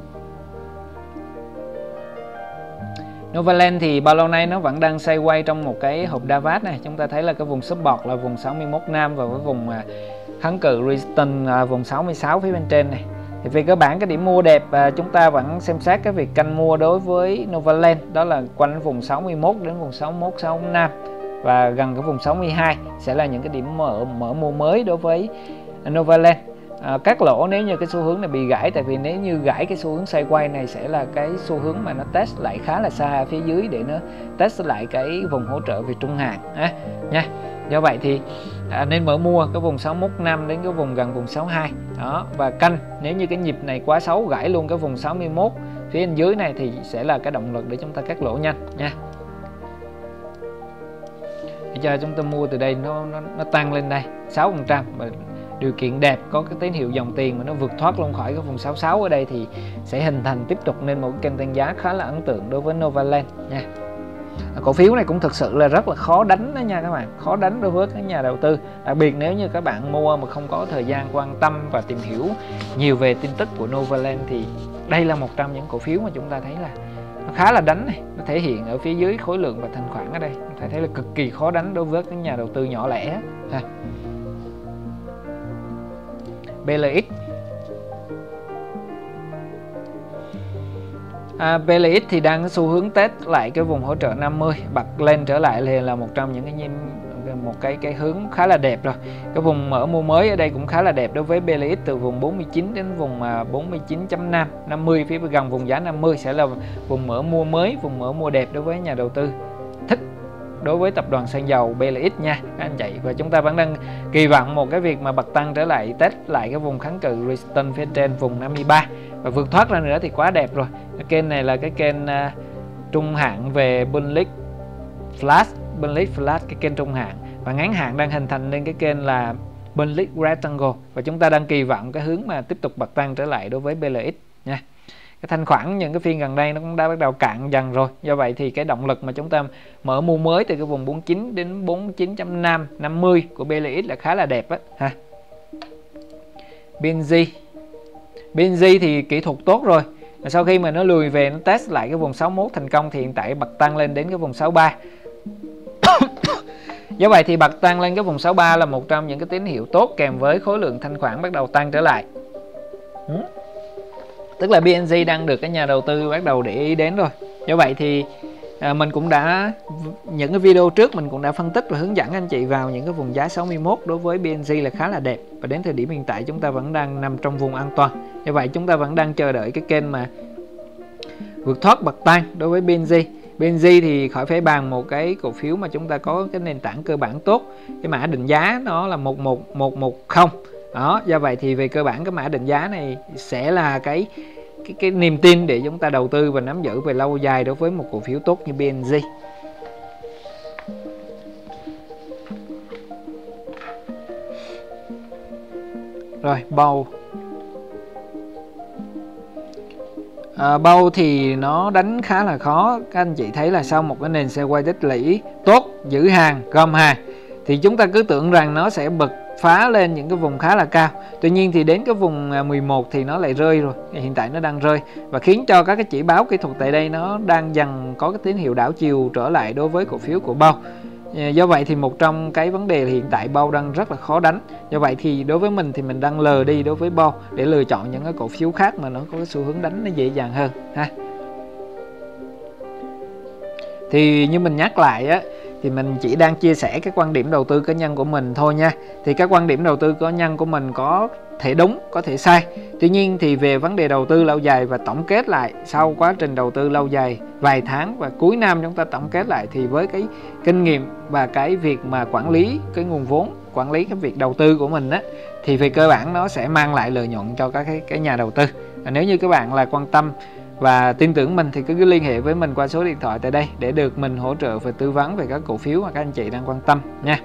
Novaland thì bao lâu nay nó vẫn đang xoay quay trong một cái hộp Davat này. Chúng ta thấy là cái vùng support là vùng 61 nam và cái vùng kháng cự resistance vùng 66 phía bên trên này. Thì về cơ bản cái điểm mua đẹp chúng ta vẫn xem xét cái việc canh mua đối với Novaland, đó là quanh vùng 61 đến vùng 61 65 nam và gần cái vùng 62 sẽ là những cái điểm mở mua mới đối với Novaland. Các lỗ nếu như cái xu hướng này bị gãy, tại vì nếu như gãy cái xu hướng xoay quay này sẽ là cái xu hướng mà nó test lại khá là xa phía dưới để nó test lại cái vùng hỗ trợ về trung hạn nha. Do vậy thì nên mở mua cái vùng 61.5 đến cái vùng gần vùng 62 đó, và canh nếu như cái nhịp này quá xấu gãy luôn cái vùng 61 phía bên dưới này thì sẽ là cái động lực để chúng ta cắt lỗ nhanh nha. Bây giờ chúng ta mua từ đây nó tăng lên đây 6% và điều kiện đẹp, có cái tín hiệu dòng tiền mà nó vượt thoát luôn khỏi cái vùng 66 ở đây thì sẽ hình thành tiếp tục nên một kênh tăng giá khá là ấn tượng đối với Novaland nha. Cổ phiếu này cũng thực sự là rất là khó đánh đó nha các bạn, khó đánh đối với các nhà đầu tư, đặc biệt nếu như các bạn mua mà không có thời gian quan tâm và tìm hiểu nhiều về tin tức của Novaland thì đây là một trong những cổ phiếu mà chúng ta thấy là nó khá là đánh này, nó thể hiện ở phía dưới khối lượng và thanh khoản ở đây, chúng ta thấy là cực kỳ khó đánh đối với các nhà đầu tư nhỏ lẻ ha. BLX BLX thì đang có xu hướng test lại cái vùng hỗ trợ 50, bật lên trở lại là một trong những cái hướng khá là đẹp rồi. Cái vùng mở mua mới ở đây cũng khá là đẹp đối với BLX, từ vùng 49 đến vùng 49.5, 50 phía gần vùng giá 50 sẽ là vùng mở mua mới, vùng mở mua đẹp đối với nhà đầu tư thích đối với tập đoàn xăng dầu BLX nha các anh chị. Và chúng ta vẫn đang kỳ vọng một cái việc mà bật tăng trở lại, test lại cái vùng kháng cự resistance phía trên vùng 53 và vượt thoát ra nữa thì quá đẹp rồi. Cái kênh này là cái kênh trung hạn về bullish flash, cái kênh trung hạn, và ngắn hạn đang hình thành nên cái kênh là bullish rectangle, và chúng ta đang kỳ vọng cái hướng mà tiếp tục bật tăng trở lại đối với BLX nha. cái thanh khoản những cái phiên gần đây nó cũng đã bắt đầu cạn dần rồi. Do vậy thì cái động lực mà chúng ta mở mua mới từ cái vùng 49 đến 49.5 50 của BLX là khá là đẹp á ha. BNG thì kỹ thuật tốt rồi. Sau khi mà nó lùi về, nó test lại cái vùng 61 thành công thì hiện tại bật tăng lên đến cái vùng 63. Do vậy thì bật tăng lên cái vùng 63 là một trong những cái tín hiệu tốt, kèm với khối lượng thanh khoản bắt đầu tăng trở lại. Tức là BNG đang được cái nhà đầu tư bắt đầu để ý đến rồi. Do vậy thì mình cũng đã, những cái video trước mình cũng đã phân tích và hướng dẫn anh chị vào những cái vùng giá 61 đối với BNG là khá là đẹp. Và đến thời điểm hiện tại chúng ta vẫn đang nằm trong vùng an toàn. Do vậy chúng ta vẫn đang chờ đợi cái kênh mà vượt thoát bật tăng đối với BNG. BNG thì khỏi phải bàn, một cái cổ phiếu mà chúng ta có cái nền tảng cơ bản tốt. Cái mã định giá nó là 11110. Đó, do vậy thì về cơ bản cái mã định giá này sẽ là cái niềm tin để chúng ta đầu tư và nắm giữ về lâu dài đối với một cổ phiếu tốt như BNG. Rồi, BOW thì nó đánh khá là khó. Các anh chị thấy là sau một cái nền xe quay tích lũy tốt, giữ hàng, gom hàng thì chúng ta cứ tưởng rằng nó sẽ bật phá lên những cái vùng khá là cao. Tuy nhiên thì đến cái vùng 11 thì nó lại rơi rồi. Hiện tại nó đang rơi và khiến cho các cái chỉ báo kỹ thuật tại đây nó đang dần có cái tín hiệu đảo chiều trở lại đối với cổ phiếu của BOW. Do vậy thì một trong cái vấn đề là hiện tại BOW đang rất là khó đánh. Do vậy thì đối với mình thì mình đang lờ đi đối với BOW để lựa chọn những cái cổ phiếu khác mà nó có cái xu hướng đánh nó dễ dàng hơn ha. Thì như mình nhắc lại á, thì mình chỉ đang chia sẻ cái quan điểm đầu tư cá nhân của mình thôi nha. Thì các quan điểm đầu tư cá nhân của mình có thể đúng, có thể sai. Tuy nhiên thì về vấn đề đầu tư lâu dài và tổng kết lại sau quá trình đầu tư lâu dài vài tháng và cuối năm chúng ta tổng kết lại, thì với cái kinh nghiệm và cái việc mà quản lý cái nguồn vốn, quản lý cái việc đầu tư của mình á, thì về cơ bản nó sẽ mang lại lợi nhuận cho các cái nhà đầu tư. Nếu như các bạn là quan tâm và tin tưởng mình thì cứ liên hệ với mình qua số điện thoại tại đây để được mình hỗ trợ và tư vấn về các cổ phiếu mà các anh chị đang quan tâm nha.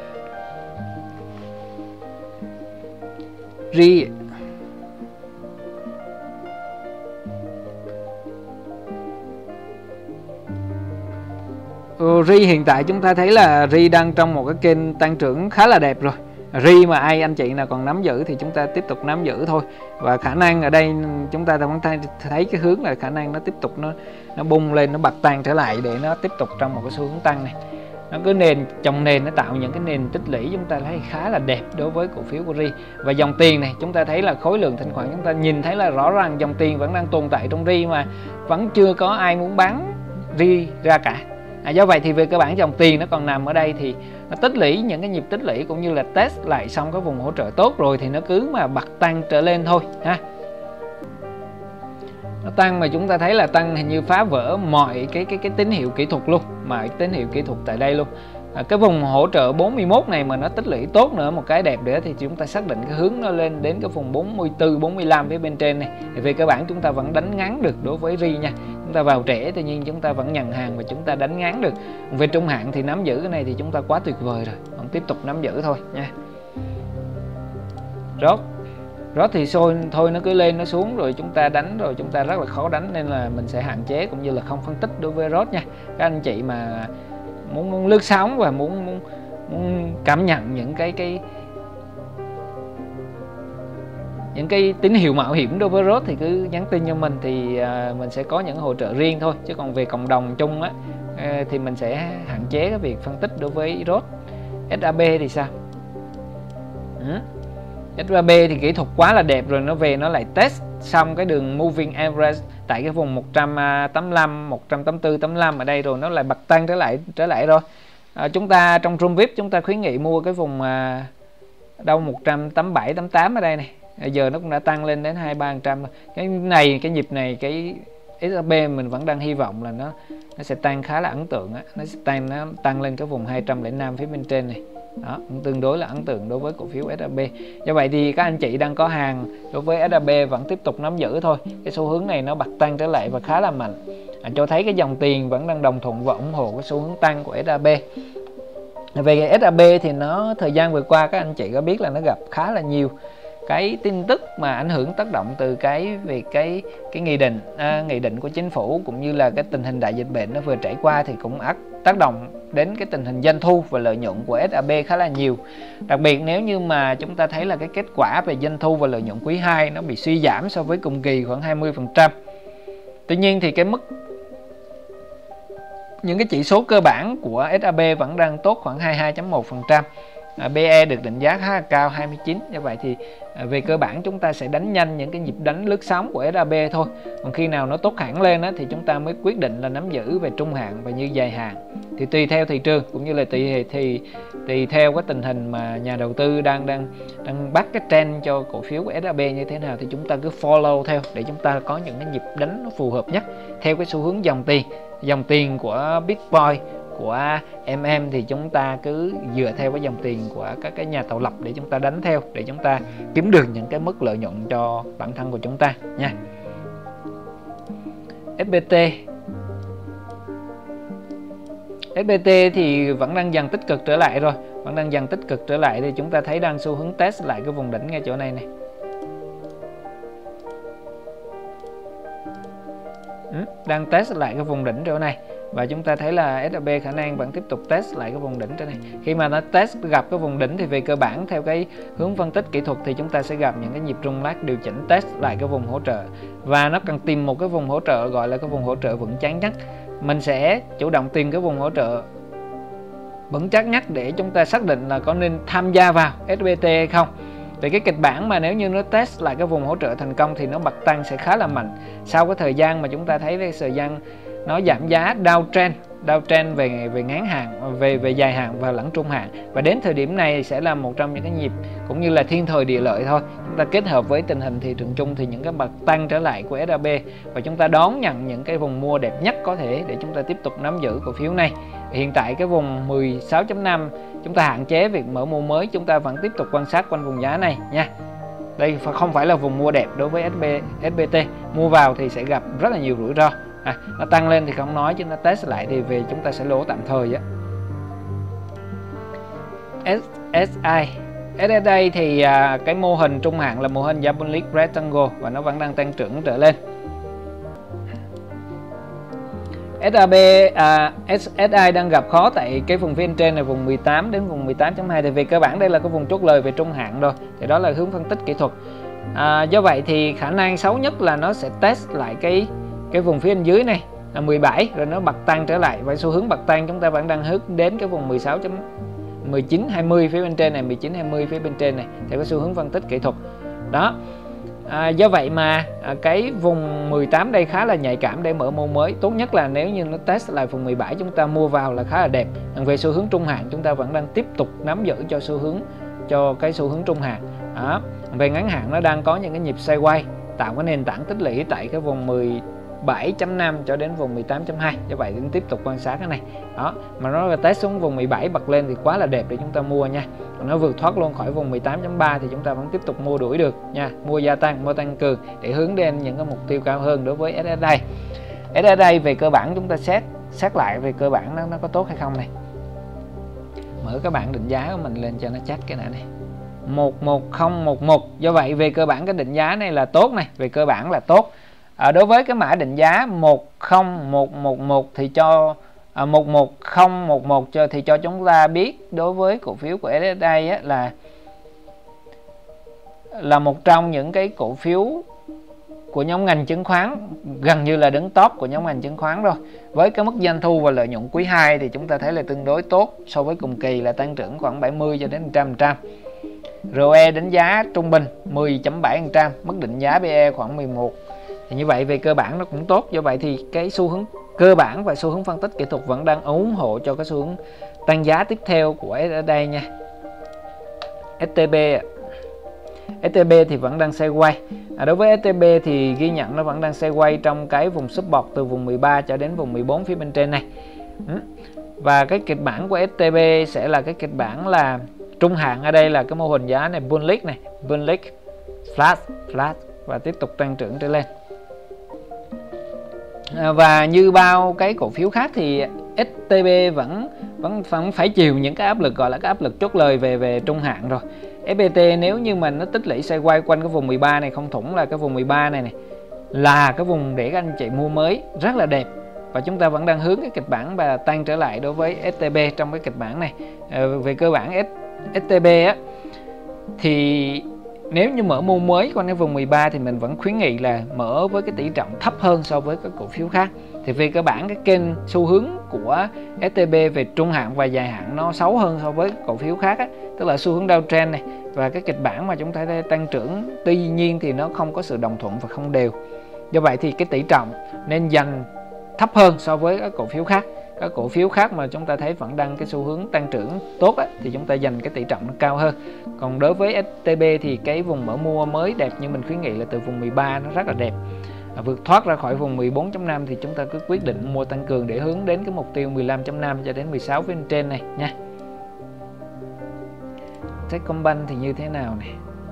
RI hiện tại chúng ta thấy là RI đang trong một cái kênh tăng trưởng khá là đẹp rồi. RI mà ai anh chị nào còn nắm giữ thì chúng ta tiếp tục nắm giữ thôi. Và khả năng ở đây chúng ta vẫn thấy cái hướng là khả năng nó tiếp tục nó bung lên, nó bật tăng trở lại để nó tiếp tục trong một cái xu hướng tăng này. Nó cứ chồng nền nó tạo những cái nền tích lũy chúng ta thấy khá là đẹp đối với cổ phiếu của RI. Và dòng tiền này chúng ta thấy là khối lượng thanh khoản, chúng ta nhìn thấy là rõ ràng dòng tiền vẫn đang tồn tại trong RI mà vẫn chưa có ai muốn bán RI ra cả. Do vậy thì về cơ bản dòng tiền nó còn nằm ở đây, thì nó tích lũy những cái nhịp tích lũy cũng như là test lại xong cái vùng hỗ trợ tốt rồi thì nó cứ mà bật tăng trở lên thôi ha. Nó tăng mà chúng ta thấy là tăng hình như phá vỡ mọi cái tín hiệu kỹ thuật luôn, mọi tín hiệu kỹ thuật tại đây luôn. Cái vùng hỗ trợ 41 này mà nó tích lũy tốt nữa, một cái đẹp nữa, thì chúng ta xác định cái hướng nó lên đến cái vùng 44 45 phía bên trên này. Thì về cơ bản chúng ta vẫn đánh ngắn được đối với RI nha. Chúng ta vào trễ tuy nhiên chúng ta vẫn nhận hàng và chúng ta đánh ngắn được. Về trung hạn thì nắm giữ cái này thì chúng ta quá tuyệt vời rồi, vẫn tiếp tục nắm giữ thôi nha. Rót thì thôi nó cứ lên nó xuống rồi chúng ta đánh, rồi chúng ta rất là khó đánh, nên là mình sẽ hạn chế cũng như là không phân tích đối với rót nha. Các anh chị mà muốn lướt sóng và muốn cảm nhận những cái tín hiệu mạo hiểm đối với ROT thì cứ nhắn tin cho mình, thì mình sẽ có những hỗ trợ riêng thôi. Chứ còn về cộng đồng chung á thì mình sẽ hạn chế cái việc phân tích đối với ROT. SAB thì sao? SAB thì kỹ thuật quá là đẹp rồi, nó về nó lại test xong cái đường moving average tại cái vùng 185, 184, 85 ở đây rồi nó lại bật tăng trở lại rồi. Chúng ta trong room VIP chúng ta khuyến nghị mua cái vùng đâu 187, 88 ở đây này. Giờ nó cũng đã tăng lên đến 2-3%. Cái nhịp này cái SAB mình vẫn đang hy vọng là nó sẽ tăng khá là ấn tượng á. Nó sẽ tăng lên cái vùng 205 phía bên trên này. Đó, cũng tương đối là ấn tượng đối với cổ phiếu SAB. Do vậy thì các anh chị đang có hàng đối với SAB vẫn tiếp tục nắm giữ thôi. Cái xu hướng này nó bật tăng trở lại và khá là mạnh, cho thấy cái dòng tiền vẫn đang đồng thuận và ủng hộ cái xu hướng tăng của SAB. Về SAB thì nó thời gian vừa qua các anh chị có biết là nó gặp khá là nhiều cái tin tức mà ảnh hưởng tác động từ cái nghị định của chính phủ cũng như là cái tình hình đại dịch bệnh nó vừa trải qua thì cũng tác động đến cái tình hình doanh thu và lợi nhuận của SAB khá là nhiều. Đặc biệt nếu như mà chúng ta thấy là cái kết quả về doanh thu và lợi nhuận quý 2 nó bị suy giảm so với cùng kỳ khoảng 20%. Tuy nhiên thì những cái chỉ số cơ bản của SAB vẫn đang tốt khoảng 22.1%. PE được định giá khá là cao 29. Như vậy thì về cơ bản chúng ta sẽ đánh nhanh những cái nhịp đánh lướt sóng của SAB thôi. Còn khi nào nó tốt hẳn lên thì chúng ta mới quyết định là nắm giữ về trung hạn và như dài hạn. Thì tùy theo thị trường cũng như là tùy theo cái tình hình mà nhà đầu tư đang bắt cái trend cho cổ phiếu của SAB như thế nào thì chúng ta cứ follow theo để chúng ta có những cái nhịp đánh nó phù hợp nhất theo cái xu hướng dòng tiền của Bitcoin, của thì chúng ta cứ dựa theo cái dòng tiền của các cái nhà tạo lập để chúng ta đánh theo, để chúng ta kiếm được những cái mức lợi nhuận cho bản thân của chúng ta nha. FPT thì vẫn đang dần tích cực trở lại rồi, thì chúng ta thấy đang xu hướng test lại cái vùng đỉnh ngay chỗ này này. Đang test lại cái vùng đỉnh chỗ này và chúng ta thấy là SAB khả năng vẫn tiếp tục test lại cái vùng đỉnh trên này. Khi mà nó test gặp cái vùng đỉnh thì về cơ bản theo cái hướng phân tích kỹ thuật thì chúng ta sẽ gặp những cái nhịp rung lắc điều chỉnh test lại cái vùng hỗ trợ, và nó cần tìm một cái vùng hỗ trợ gọi là cái vùng hỗ trợ vững chắc nhất. Mình sẽ chủ động tìm cái vùng hỗ trợ vững chắc nhất để chúng ta xác định là có nên tham gia vào FPT hay không. Thì cái kịch bản mà nếu như nó test lại cái vùng hỗ trợ thành công thì nó bật tăng sẽ khá là mạnh. Sau cái thời gian mà chúng ta thấy cái thời gian nó giảm giá downtrend về ngắn hạn, về dài hạn và lẫn trung hạn, và đến thời điểm này sẽ là một trong những cái nhịp cũng như là thiên thời địa lợi thôi. Chúng ta kết hợp với tình hình thị trường chung thì những cái bật tăng trở lại của SAB và chúng ta đón nhận những cái vùng mua đẹp nhất có thể để chúng ta tiếp tục nắm giữ cổ phiếu này. Hiện tại cái vùng 16.5 chúng ta hạn chế việc mở mua mới, chúng ta vẫn tiếp tục quan sát quanh vùng giá này nha. Đây không phải là vùng mua đẹp đối với FPT, mua vào thì sẽ gặp rất là nhiều rủi ro. Nó tăng lên thì không nói, chứ nó test lại thì về chúng ta sẽ lỗ tạm thời á. SSI thì cái mô hình trung hạn là mô hình Japanese Rectangle và nó vẫn đang tăng trưởng trở lên. SSI đang gặp khó tại cái vùng phiên trên này, vùng 18 đến vùng 18.2 thì về cơ bản đây là cái vùng chốt lời về trung hạn rồi, thì đó là hướng phân tích kỹ thuật. Do vậy thì khả năng xấu nhất là nó sẽ test lại cái vùng phía bên dưới này là 17 rồi nó bật tăng trở lại, và xu hướng bật tăng chúng ta vẫn đang hướng đến cái vùng 19-20 phía bên trên này, 19-20 phía bên trên này theo cái xu hướng phân tích kỹ thuật đó. Do vậy mà cái vùng 18 đây khá là nhạy cảm để mở mua mới. Tốt nhất là nếu như nó test lại vùng 17 chúng ta mua vào là khá là đẹp. Về xu hướng trung hạn chúng ta vẫn đang tiếp tục nắm giữ cho cái xu hướng trung hạn đó. Về ngắn hạn nó đang có những cái nhịp sideways tạo cái nền tảng tích lũy tại cái vùng 17.5 cho đến vùng 18.2. Do vậy nên tiếp tục quan sát cái này đó, mà nó test xuống vùng 17 bật lên thì quá là đẹp để chúng ta mua nha. Còn nó vượt thoát luôn khỏi vùng 18.3 thì chúng ta vẫn tiếp tục mua đuổi được nha, mua gia tăng, mua tăng cường để hướng đến những cái mục tiêu cao hơn đối với SSI. SSI về cơ bản chúng ta xét lại về cơ bản nó có tốt hay không này. Mở các bạn định giá của mình lên cho nó chắc cái này 11011. Do vậy về cơ bản cái định giá này là tốt này, về cơ bản là tốt. Đối với cái mã định giá 10111 thì cho 11011 thì cho chúng ta biết đối với cổ phiếu của SSI là một trong những cái cổ phiếu của nhóm ngành chứng khoán gần như là đứng top của nhóm ngành chứng khoán rồi. Với cái mức doanh thu và lợi nhuận quý 2 thì chúng ta thấy là tương đối tốt so với cùng kỳ, là tăng trưởng khoảng 70 cho đến 100%. ROE đánh giá trung bình 10.7%, mức định giá PE khoảng 11. Thì như vậy về cơ bản nó cũng tốt. Do vậy thì cái xu hướng cơ bản và xu hướng phân tích kỹ thuật vẫn đang ủng hộ cho cái xu hướng tăng giá tiếp theo của SSI nha. STB thì vẫn đang sideways. Đối với STB thì ghi nhận nó vẫn đang sideways trong cái vùng support từ vùng 13 cho đến vùng 14 phía bên trên này. Và cái kịch bản của STB sẽ là cái kịch bản là trung hạn. Ở đây là cái mô hình giá này bullish này, bullish flat và tiếp tục tăng trưởng trở lên. Và như bao cái cổ phiếu khác thì STB vẫn phải chịu những cái áp lực, gọi là cái áp lực chốt lời về trung hạn rồi. FPT nếu như mà nó tích lũy xoay quay quanh cái vùng 13 này không thủng, là cái vùng 13 này là cái vùng để các anh chị mua mới rất là đẹp. Và chúng ta vẫn đang hướng cái kịch bản và tăng trở lại đối với STB trong cái kịch bản này. Về cơ bản STB á, thì nếu như mở mua mới quanh cái vùng 13 thì mình vẫn khuyến nghị là mở với cái tỷ trọng thấp hơn so với các cổ phiếu khác. Thì về cơ bản cái kênh xu hướng của STB về trung hạn và dài hạn nó xấu hơn so với cổ phiếu khác á, tức là xu hướng downtrend này, và cái kịch bản mà chúng ta thấy tăng trưởng tuy nhiên thì nó không có sự đồng thuận và không đều. Do vậy thì cái tỷ trọng nên dành thấp hơn so với các cổ phiếu khác. Các cổ phiếu khác mà chúng ta thấy vẫn đang cái xu hướng tăng trưởng tốt á, thì chúng ta dành cái tỷ trọng nó cao hơn. Còn đối với STB thì cái vùng mở mua mới đẹp như mình khuyến nghị là từ vùng 13 nó rất là đẹp. Vượt thoát ra khỏi vùng 14.5 thì chúng ta cứ quyết định mua tăng cường để hướng đến cái mục tiêu 15.5 cho đến 16 phía bên trên này nha. Techcombank thì như thế nào này?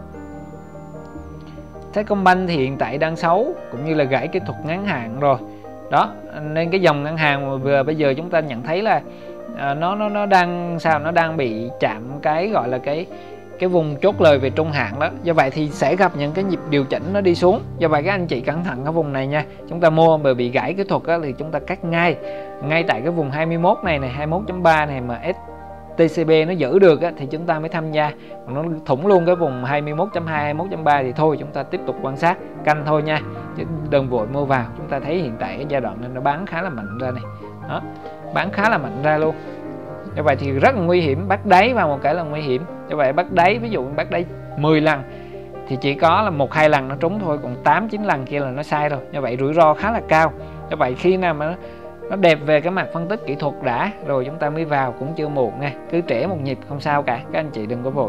Techcombank thì hiện tại đang xấu, cũng như là gãy kỹ thuật ngắn hạn rồi. Đó, nên cái dòng ngân hàng mà vừa bây giờ chúng ta nhận thấy là nó đang sao, nó đang bị chạm cái gọi là cái vùng chốt lời về trung hạn đó. Do vậy thì sẽ gặp những cái nhịp điều chỉnh nó đi xuống. Do vậy các anh chị cẩn thận cái vùng này nha. Chúng ta mua mà bị gãy kỹ thuật đó, thì chúng ta cắt ngay tại cái vùng 21 này 21.3 này mà TCB nó giữ được á, thì chúng ta mới tham gia. Còn nó thủng luôn cái vùng 21.2, 21.3 thì thôi, chúng ta tiếp tục quan sát canh thôi nha, chứ đừng vội mua vào. Chúng ta thấy hiện tại cái giai đoạn này nó bán khá là mạnh ra này, đó, bán khá là mạnh ra luôn. Như vậy thì rất là nguy hiểm, bắt đáy vào một cái là nguy hiểm. Như vậy bắt đáy, ví dụ bắt đáy 10 lần thì chỉ có là 1-2 lần nó trúng thôi, còn 8-9 lần kia là nó sai rồi. Như vậy rủi ro khá là cao. Như vậy khi nào mà nó đẹp về cái mặt phân tích kỹ thuật đã rồi chúng ta mới vào cũng chưa muộn nha. Cứ trễ một nhịp không sao cả, các anh chị đừng có vội.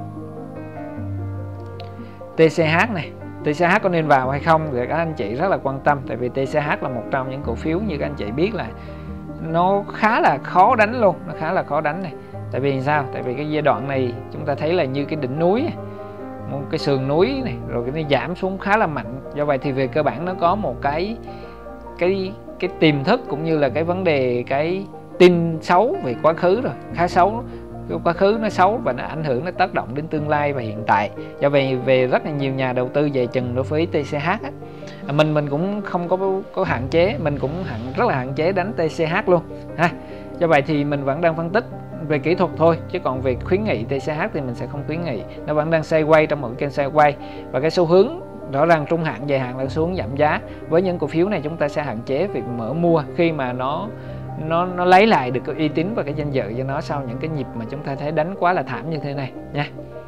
TCH này, TCH có nên vào hay không thì các anh chị rất là quan tâm. Tại vì TCH là một trong những cổ phiếu như các anh chị biết là nó khá là khó đánh luôn, nó khá là khó đánh này. Tại vì sao? Tại vì cái giai đoạn này chúng ta thấy là như cái đỉnh núi, một cái sườn núi này, rồi cái nó giảm xuống khá là mạnh. Do vậy thì về cơ bản nó có một cái tiềm thức cũng như là cái vấn đề cái tin xấu về quá khứ rồi, khá xấu. Cái quá khứ nó xấu và nó ảnh hưởng, nó tác động đến tương lai và hiện tại. Do vậy về rất là nhiều nhà đầu tư dè chừng đối với TCH á. Mình cũng không có hạn chế, mình cũng rất là hạn chế đánh TCH luôn ha. Do vậy thì mình vẫn đang phân tích về kỹ thuật thôi, chứ còn về khuyến nghị TCH thì mình sẽ không khuyến nghị. Nó vẫn đang xoay quay trong một kênh xoay quay, và cái xu hướng rõ ràng trung hạn dài hạn là xu hướng giảm giá. Với những cổ phiếu này chúng ta sẽ hạn chế việc mở mua khi mà nó lấy lại được cái uy tín và cái danh dự cho nó sau những cái nhịp mà chúng ta thấy đánh quá là thảm như thế này nha.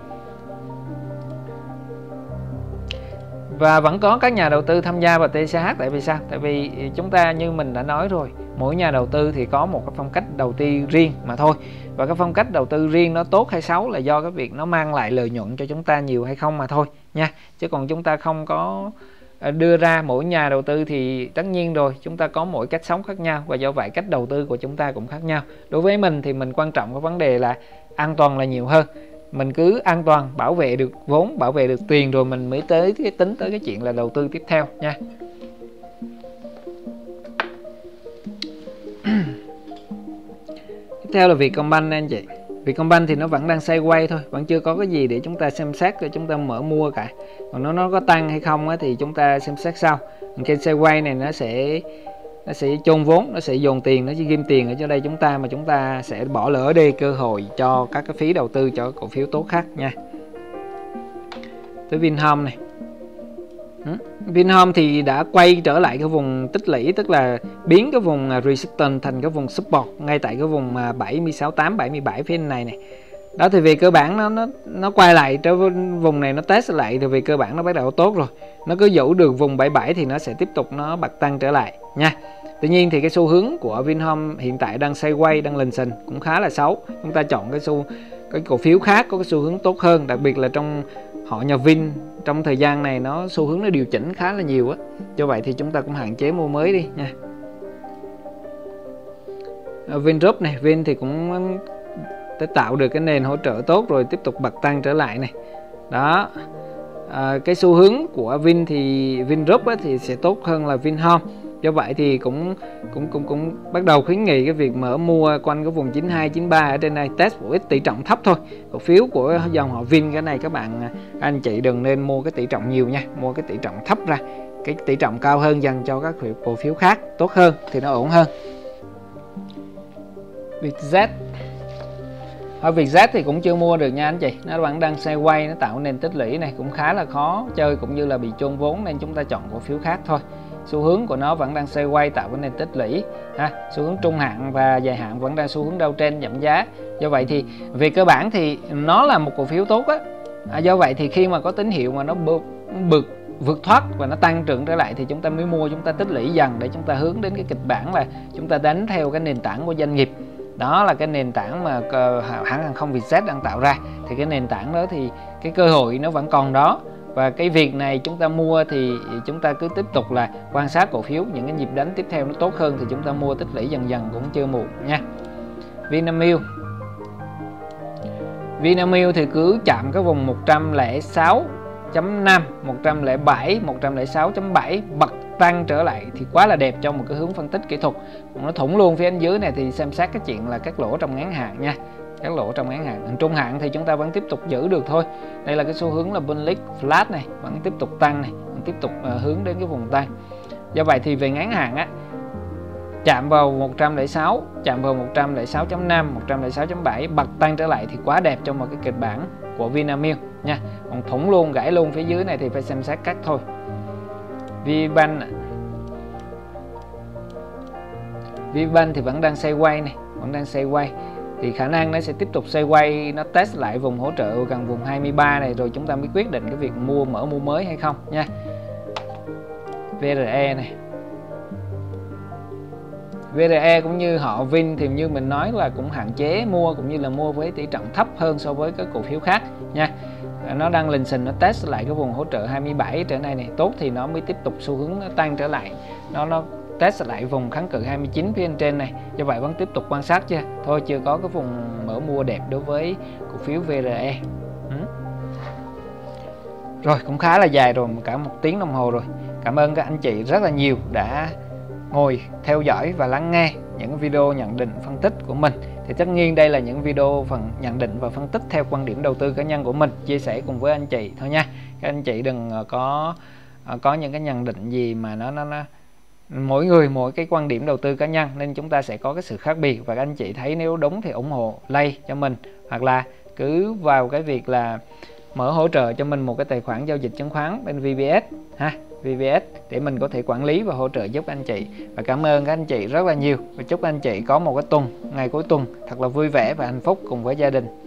Và vẫn có các nhà đầu tư tham gia vào TCH. Tại vì sao? Tại vì chúng ta như mình đã nói rồi, mỗi nhà đầu tư thì có một cái phong cách đầu tư riêng mà thôi. Và cái phong cách đầu tư riêng nó tốt hay xấu là do cái việc nó mang lại lợi nhuận cho chúng ta nhiều hay không mà thôi nha. Chứ còn chúng ta không có đưa ra, mỗi nhà đầu tư thì tất nhiên rồi, chúng ta có mỗi cách sống khác nhau, và do vậy cách đầu tư của chúng ta cũng khác nhau. Đối với mình thì mình quan trọng cái vấn đề là an toàn là nhiều hơn. Mình cứ an toàn, bảo vệ được vốn, bảo vệ được tiền, rồi mình mới tính tới cái chuyện là đầu tư tiếp theo nha. Tiếp theo là Vietcombank anh chị. Vietcombank thì nó vẫn đang xoay quay thôi, vẫn chưa có cái gì để chúng ta xem xét để chúng ta mở mua cả. Còn nó có tăng hay không á, thì chúng ta xem xét sau. Trên xoay quay này nó sẽ chôn vốn, nó sẽ dồn tiền, nó chỉ ghim tiền ở chỗ đây chúng ta, mà chúng ta sẽ bỏ lỡ đi cơ hội cho các cái phí đầu tư cho cổ phiếu tốt khác nha. Tới Vinhome này. Vinhome thì đã quay trở lại cái vùng tích lũy, tức là biến cái vùng resistance thành cái vùng support ngay tại cái vùng 76.8, 77 phía này này. Đó thì về cơ bản nó quay lại cái vùng này, nó test lại thì về cơ bản nó bắt đầu tốt rồi. Nó cứ giữ được vùng 77 thì nó sẽ tiếp tục nó bật tăng trở lại nha. Tuy nhiên thì cái xu hướng của Vinhome hiện tại đang xoay quay, đang lình xình cũng khá là xấu. Chúng ta chọn cái cổ phiếu khác có cái xu hướng tốt hơn, đặc biệt là trong họ nhà Vin trong thời gian này nó xu hướng nó điều chỉnh khá là nhiều á. Do vậy thì chúng ta cũng hạn chế mua mới đi nha. Vingroup này, Vin thì cũng để tạo được cái nền hỗ trợ tốt rồi tiếp tục bật tăng trở lại này. Đó. Cái xu hướng của Vin thì Vingroup thì sẽ tốt hơn là Vinhome. Do vậy thì cũng bắt đầu khuyến nghị cái việc mở mua quanh cái vùng 92 93 ở trên đây, test một ít tỷ trọng thấp thôi. Cổ phiếu của dòng họ Vin cái này các anh chị đừng nên mua cái tỷ trọng nhiều nha, mua cái tỷ trọng thấp ra, cái tỷ trọng cao hơn dành cho các cổ phiếu khác tốt hơn thì nó ổn hơn. Vietjet. Vietjet thì cũng chưa mua được nha anh chị, nó vẫn đang xoay quay, nó tạo nền tích lũy này cũng khá là khó chơi cũng như là bị chôn vốn, nên chúng ta chọn cổ phiếu khác thôi. Xu hướng của nó vẫn đang xoay quay tạo cái nền tích lũy xu hướng trung hạn và dài hạn vẫn đang xu hướng downtrend giảm giá. Do vậy thì về cơ bản thì nó là một cổ phiếu tốt do vậy thì khi mà có tín hiệu mà nó vượt thoát và nó tăng trưởng trở lại thì chúng ta mới mua, chúng ta tích lũy dần để chúng ta hướng đến cái kịch bản là chúng ta đánh theo cái nền tảng của doanh nghiệp. Đó là cái nền tảng mà hãng hàng không Vietjet đang tạo ra, thì cái nền tảng đó thì cái cơ hội nó vẫn còn đó, và cái việc này chúng ta mua thì chúng ta cứ tiếp tục là quan sát cổ phiếu, những cái nhịp đánh tiếp theo nó tốt hơn thì chúng ta mua tích lũy dần dần cũng chưa muộn nha. Vinamilk thì cứ chạm cái vùng 106.5, 107, 106.7 bật tăng trở lại thì quá là đẹp trong một cái hướng phân tích kỹ thuật. Nó thủng luôn phía bên dưới này thì xem xét cái chuyện là các lỗ trong ngắn hạn nha. Các lỗ trong ngắn hạn, trung hạn thì chúng ta vẫn tiếp tục giữ được thôi. Đây là cái xu hướng là bullish flat này, vẫn tiếp tục tăng này, vẫn tiếp tục hướng đến cái vùng tăng. Do vậy thì về ngắn hạn chạm vào 106, chạm vào 106.5, 106.7 bật tăng trở lại thì quá đẹp trong một cái kịch bản của Vinamilk nha. Còn thủng luôn, gãy luôn phía dưới này thì phải xem xét cắt thôi. VBank thì vẫn đang xoay quay này, vẫn đang xoay quay thì khả năng nó sẽ tiếp tục xoay quay, nó test lại vùng hỗ trợ gần vùng 23 này rồi chúng ta mới quyết định cái việc mở mua mới hay không nha. VRE này, VRE cũng như họ Vin thì như mình nói là cũng hạn chế mua, cũng như là mua với tỷ trọng thấp hơn so với các cổ phiếu khác nha. Nó đang lình xình, nó test lại cái vùng hỗ trợ 27 trở này tốt thì nó mới tiếp tục xu hướng nó tăng trở lại, nó test lại vùng kháng cự 29 phía bên trên này. Do vậy vẫn tiếp tục quan sát thôi, chưa có cái vùng mở mua đẹp đối với cổ phiếu VRE. Rồi cũng khá là dài rồi, cả 1 tiếng đồng hồ rồi. Cảm ơn các anh chị rất là nhiều đã ngồi theo dõi và lắng nghe những video nhận định phân tích của mình. Thì tất nhiên đây là những video phần nhận định và phân tích theo quan điểm đầu tư cá nhân của mình, chia sẻ cùng với anh chị thôi nha. Các anh chị đừng có những cái nhận định gì mà nó mỗi người mỗi cái quan điểm đầu tư cá nhân, nên chúng ta sẽ có cái sự khác biệt. Và các anh chị thấy nếu đúng thì ủng hộ like cho mình, hoặc là cứ vào cái việc là mở hỗ trợ cho mình một cái tài khoản giao dịch chứng khoán bên VPS VPS để mình có thể quản lý và hỗ trợ giúp anh chị. Và cảm ơn các anh chị rất là nhiều, và chúc anh chị có một cái ngày cuối tuần thật là vui vẻ và hạnh phúc cùng với gia đình.